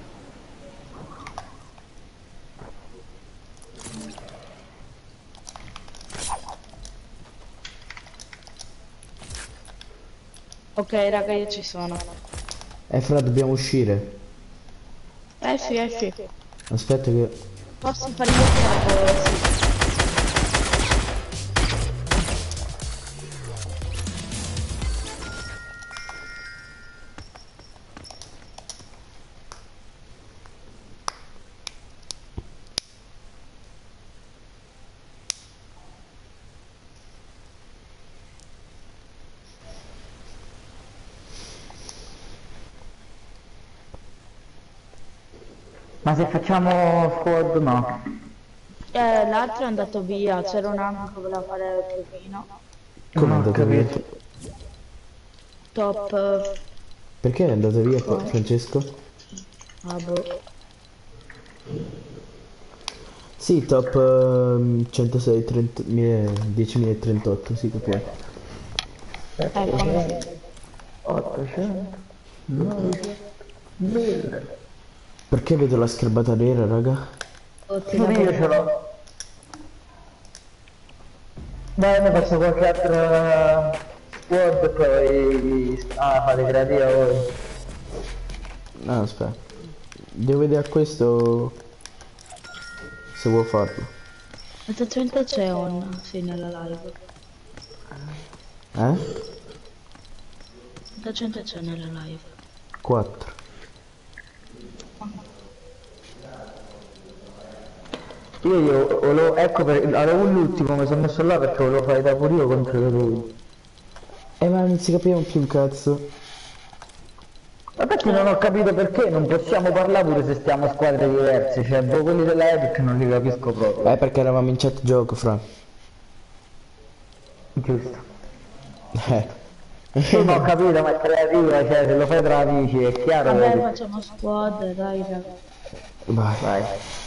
Ok, raga, io ci sono. Eh fra, dobbiamo uscire. Eh sì, eh sì. Aspetta che... Posso fare io il capo? Sì. Ma se facciamo squad no. Eh, l'altro è andato via, c'era un altro che voleva fare il provino. Come è Non ho andato via? capito. Top... eh, Perché è andato via qua, Francesco? Ah, boh. Sì, top ehm, centosei, trenta, diecimilatrentotto, sì che puoi. Ecco. ottocento, novecento, mille. Perché vedo la schermata nera, raga? Oh, ti Pure io ce l'ho. Dai, ne faccio qualche altra squad e poi... Ah, fate creativa voi. No, aspetta. Devo vedere a questo se vuoi farlo. Quanta gente c'è on? Sì, nella live. Eh? Quanta gente c'è nella live? quattro. Io, io volevo, ecco, per, avevo l'ultimo, mi sono messo là perché volevo fare da pure io contro lui. Eh ma non si capiva più un cazzo. Ma perché non ho capito perché non possiamo parlare pure se stiamo a squadre diverse, cioè boh, quelli della Epic non li capisco proprio. Eh perché eravamo in chat gioco, fra. Giusto. Eh. Sì, ma ho capito, ma è creativa, cioè se lo fai tra amici è chiaro. Vabbè, che- facciamo squad, dai, raga. Vai. Vai.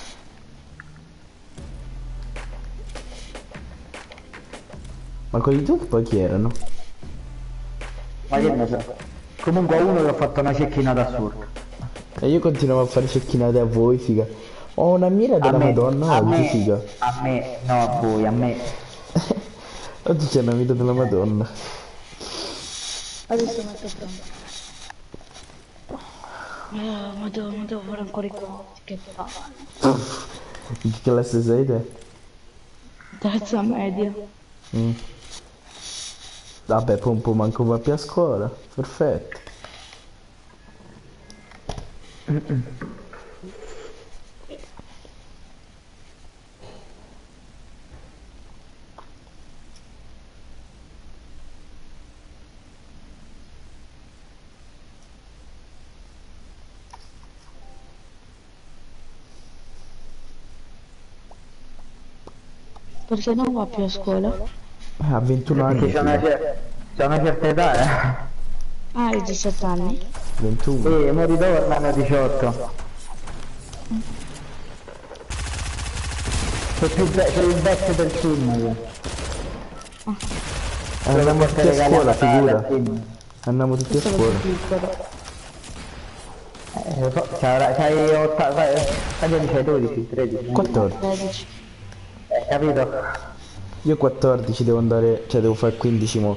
Ma quelli due poi chi erano? Ma che ne so. Comunque a uno gli ho fatto una cecchinata assurda. E io continuavo a fare cecchinate a voi, figa. Ho una mira A della me, Madonna a oggi, me, figa. a me, no a voi, a me. Oggi c'è una mira della Madonna. Adesso metto pronto. Oh, ma devo, ma devo fare ancora i conti, che palle. In che classe sei te? Terza media. Mm. Vabbè, Pompo manco va più a scuola. Perfetto. Perché non va più a scuola? Eh, ha ventuno anni, Perché c'è una, figa. cer- c'è una certa età, eh. Ah, hai diciotto anni? ventuno. E mo ritornano a diciotto. Sei più ve- sei il vecchio del film io. Eh, andiamo tutti a scuola, figura. Film. Andiamo tutti a Sono scuola. più piccolo. Eh, lo so, c'hai c'hai otta- fai- quanti anni c'hai? dodici, tredici? quattordici. tredici. Eh, capito? Io quattordici devo andare, cioè devo fare quindici mo.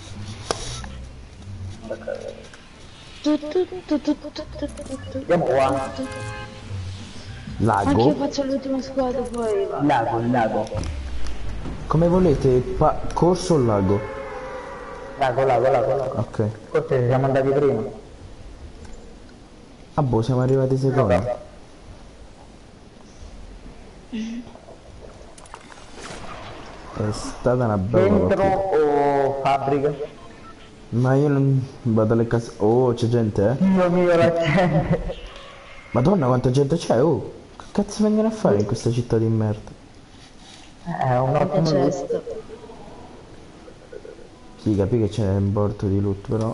Tu, tu, tu, tu, tu, tu, tu, tu. Andiamo qua. Anche io Lago? faccio l'ultima squadra poi va. Il lago, il lago. Come volete, pa- corso o lago? Lago, lago, lago, lago. Ok. Forse siamo andati prima. Ah boh, siamo arrivati secondi. È stata una bella Centro partita. o fabbrica? Ma io non vado alle case. Oh, c'è gente, eh? Dio mio, la gente. Madonna, quanta gente c'è, oh! Che cazzo vengono a fare in questa città di merda? È un Anche ottimo loot. chest. Sì, capì che c'è un porto di loot, però.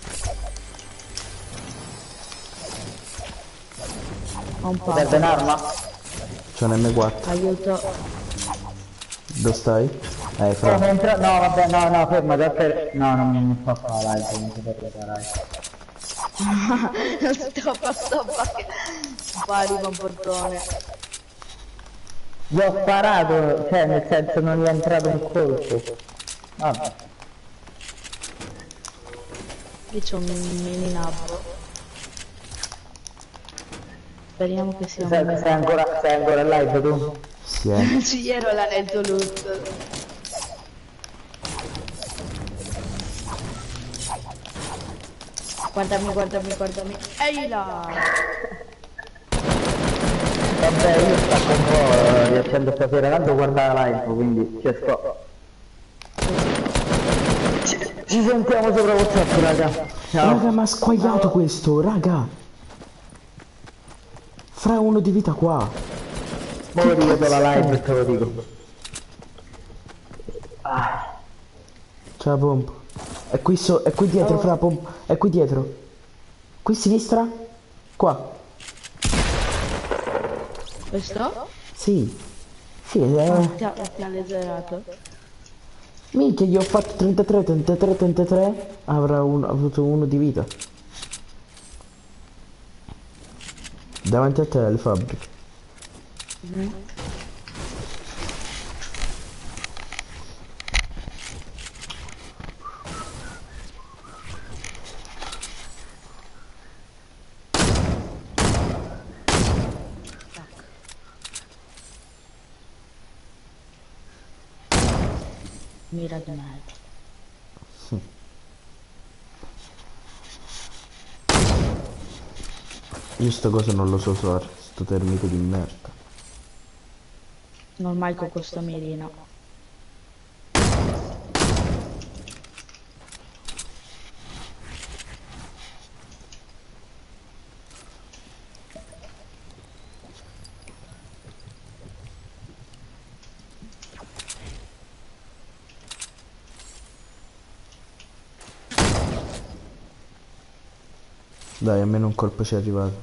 Ho un Serve paio. un'arma? C'è un M quattro. Aiuto. Dove stai? Eh, Oh, fra. mentre... No, vabbè, no, no, fermati, aspetta. No, non mi fa fare la live, non si può preparare. Stoppa, stoppa. Che pari con portone. Gli ho sparato, cioè nel senso non gli è entrato un colpo. Vabbè. Qui c'è un mini nabbo. Speriamo che sia Sei, un sei ancora, sei ancora in live tu? Sì, eh. Ci ero l'anello loot. Guardami, guardami, guardami. Ehi là! Vabbè, io stacco un po', eh, riaccendo stasera, tanto guarda la live, quindi ci sto. Ci, ci sentiamo sopra WhatsApp, raga. Ciao. Raga, ma ha squagliato questo, raga! Fra uno di vita qua. Mo' rivedo la live e te lo dico. Ah, Ciao, pomp. È qui, so, è qui dietro, fra, pomp. È qui dietro. Qui a sinistra? Qua. Questo? Sì. Sì, eh. Ti ha, ti ha leserato. Minchia, gli ho fatto trentatré, trentatré, trentatré. Avrà un, avuto uno di vita. Davanti a te, le fabbriche. Mm. Mira di merda. Io sto cosa non lo so usare, sto termico di merda. Non mai con questo mirino. Dai, almeno un colpo ci è arrivato.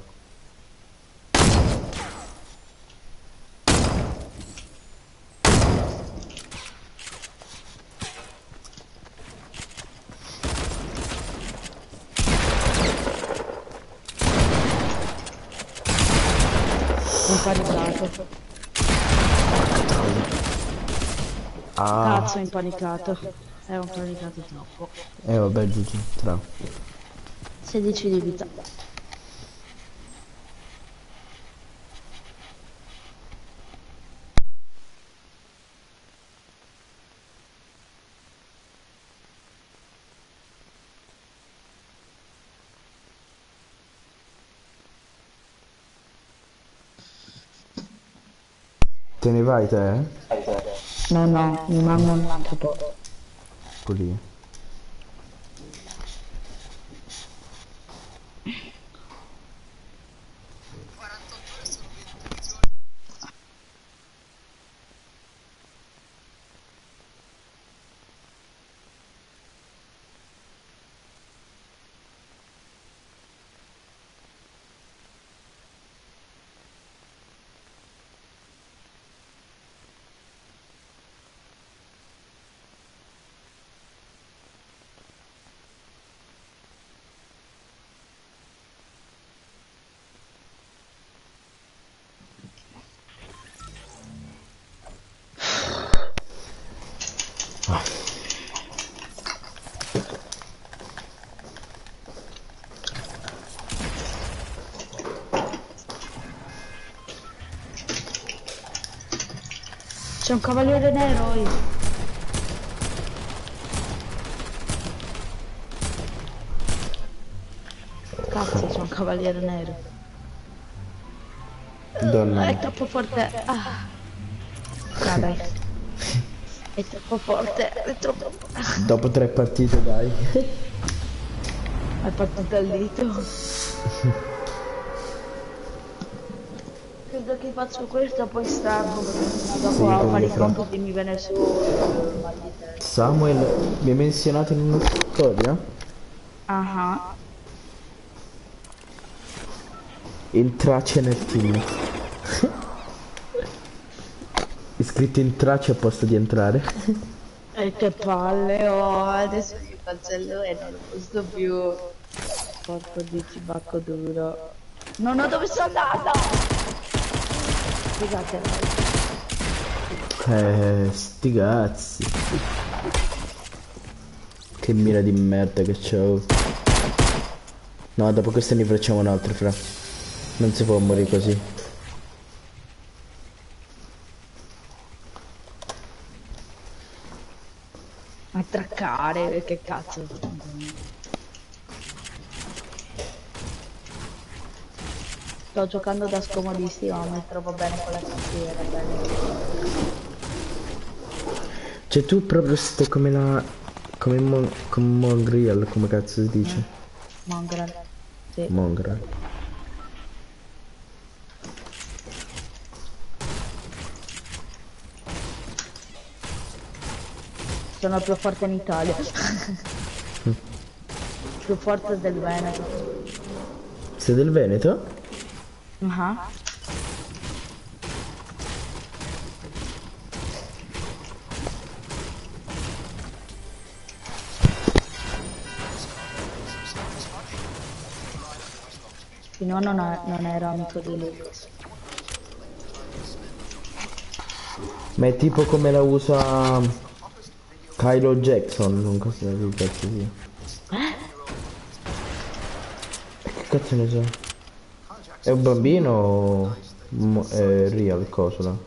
Un panicato. Ah, Cazzo, è impanicato. È un panicato troppo. eh vabbè, G G, tra. sedici di vita. Te ne vai te, eh? No, no, mi manca un altro po'. Pulì. C'è un cavaliere nero. Io. Cazzo, c'è un cavaliere nero. Donna. È troppo forte. Ah. Ah, dai. È troppo forte. È troppo. Dopo tre partite, dai. Hai fatto il dito? Credo che faccio questo poi stacco perché dopo Sì, a come fare i fra. compiti mi viene su il mal di testa. Samuel, mi hai menzionato in una storia? Ah, In traccia nel team. Iscritto in traccia al posto di entrare. e che palle, oh, adesso mi cancello e non lo posso più. Porco di cibacco duro. Non ho dove sono andata! Scusate. Eh, sti cazzi. Che mira di merda che c'ho. No, dopo questo ne facciamo un altro, fra. Non si può morire così. Attraccare, che cazzo. Sto giocando da scomodissima, ma mi trovo bene con la tastiera, bene. Cioè tu proprio stai come la... come Mon... come Mongrel, come cazzo si dice? Mongrel. Sì. Mongrel. Sono il più forte in Italia. Più forte del Veneto. Sei del Veneto? Ah. Fino non, è, non ero amico di Lucas. Ma è tipo come la usa Kylo Jackson, non so che cazzo sia. Eh? Che cazzo ne so? È un bambino o mo- è real cosa là?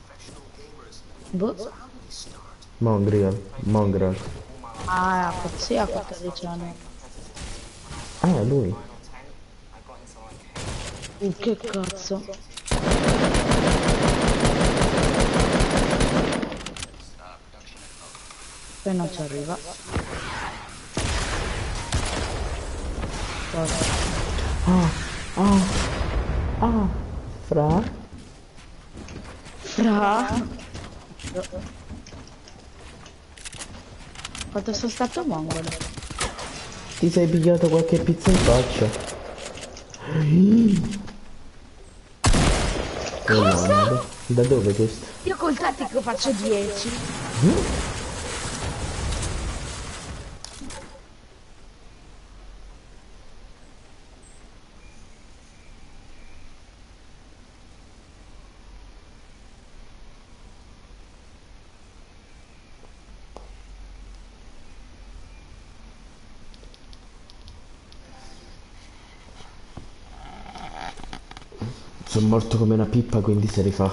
Boh. Mongrel, Mongrel. Ah, sì, ha quattordici anni. Ah, è lui. Uh, che cazzo. Poi non ci arriva. Ah, ah, ah, fra? Fra? Quanto sono stato mongolo? Ti sei pigliato qualche pizza in faccia? Cosa? No, da dove questo? Io col tattico faccio dieci. Sono morto come una pippa, quindi se rifà.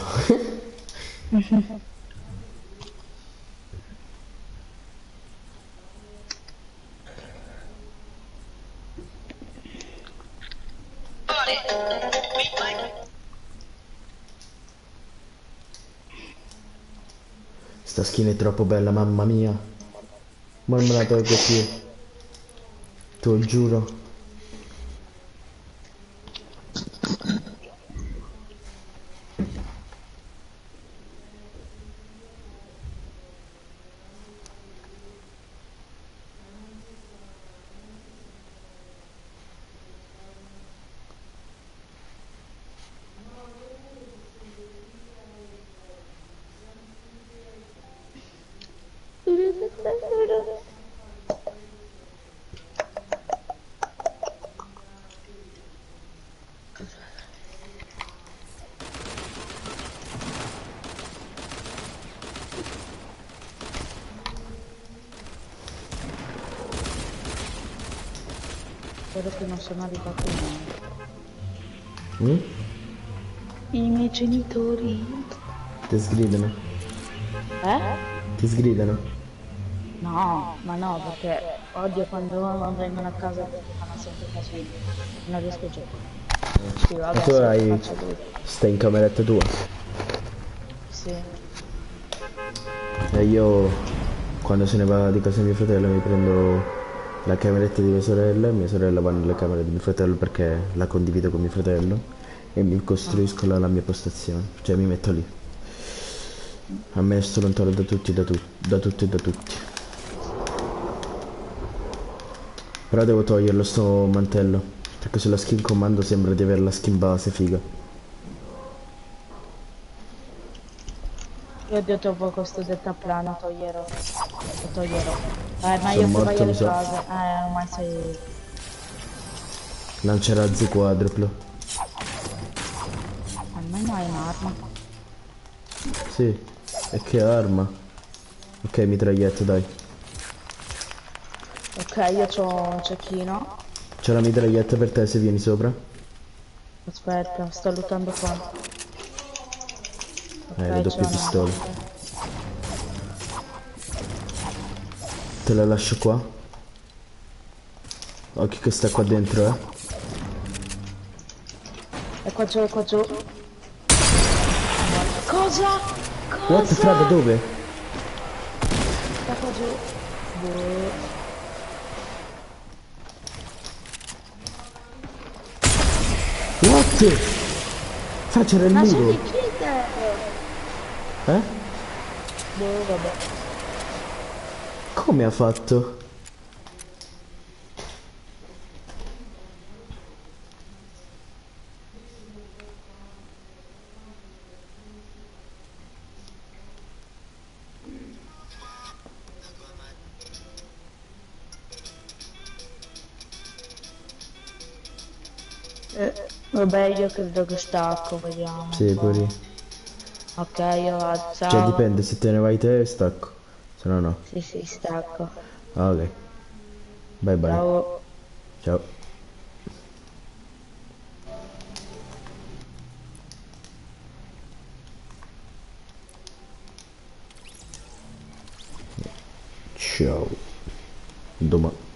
Sta skin è troppo bella, mamma mia. Ma non me la tolgo più. Te lo giuro. Spero che non sono arrivati Mm? i miei genitori. Ti sgridano. Eh? Ti sgridano. No, ma no, perché odio quando vengono a casa e fanno sempre casino. Non riesco a giocare. Sì, vabbè, E tu se hai... faccio lui. stai in cameretta tua. Sì. E io, quando se ne va di casa mio fratello, mi prendo la cameretta di mia sorella, mia sorella va nelle camere di mio fratello perché la condivido con mio fratello e mi costruisco la, la mia postazione, cioè mi metto lì. A me sto lontano da tutti, da, tu, da tutti e da tutti. Però devo toglierlo sto mantello, perché sulla skin comando sembra di avere la skin base figa. Io ho trovo questo deltaplano, toglierò. Lo toglierò. Eh, ma Sono io morto, fai le mi sa. cose. Eh, ormai sei... Lanciarazzi quadruplo. Almeno hai un'arma. Sì. E che arma? Ok, mitraglietta, dai. Ok, io c'ho un cecchino. C'è la mitraglietta per te se vieni sopra. Aspetta, sto lottando qua. Eh, le Ok, doppie c'è pistole. una... Te la lascio qua. Occhio che sta qua dentro, eh. E qua giù, qua giù. Cosa? What the Cosa? fuck, dove? Sta qua giù. Boh. What? Faccia il Ma muro. sono i killer! Eh? Boh, vabbè. Come ha fatto? Eh, vabbè, io credo che stacco, vediamo. Sì, un po'. pure io. Ok, io vado, ciao. Cioè dipende, se te ne vai te stacco. Se no no. Sì, sì, stacco. Ah, ok. Bye bye. Ciao. Ciao. Ciao. Domani.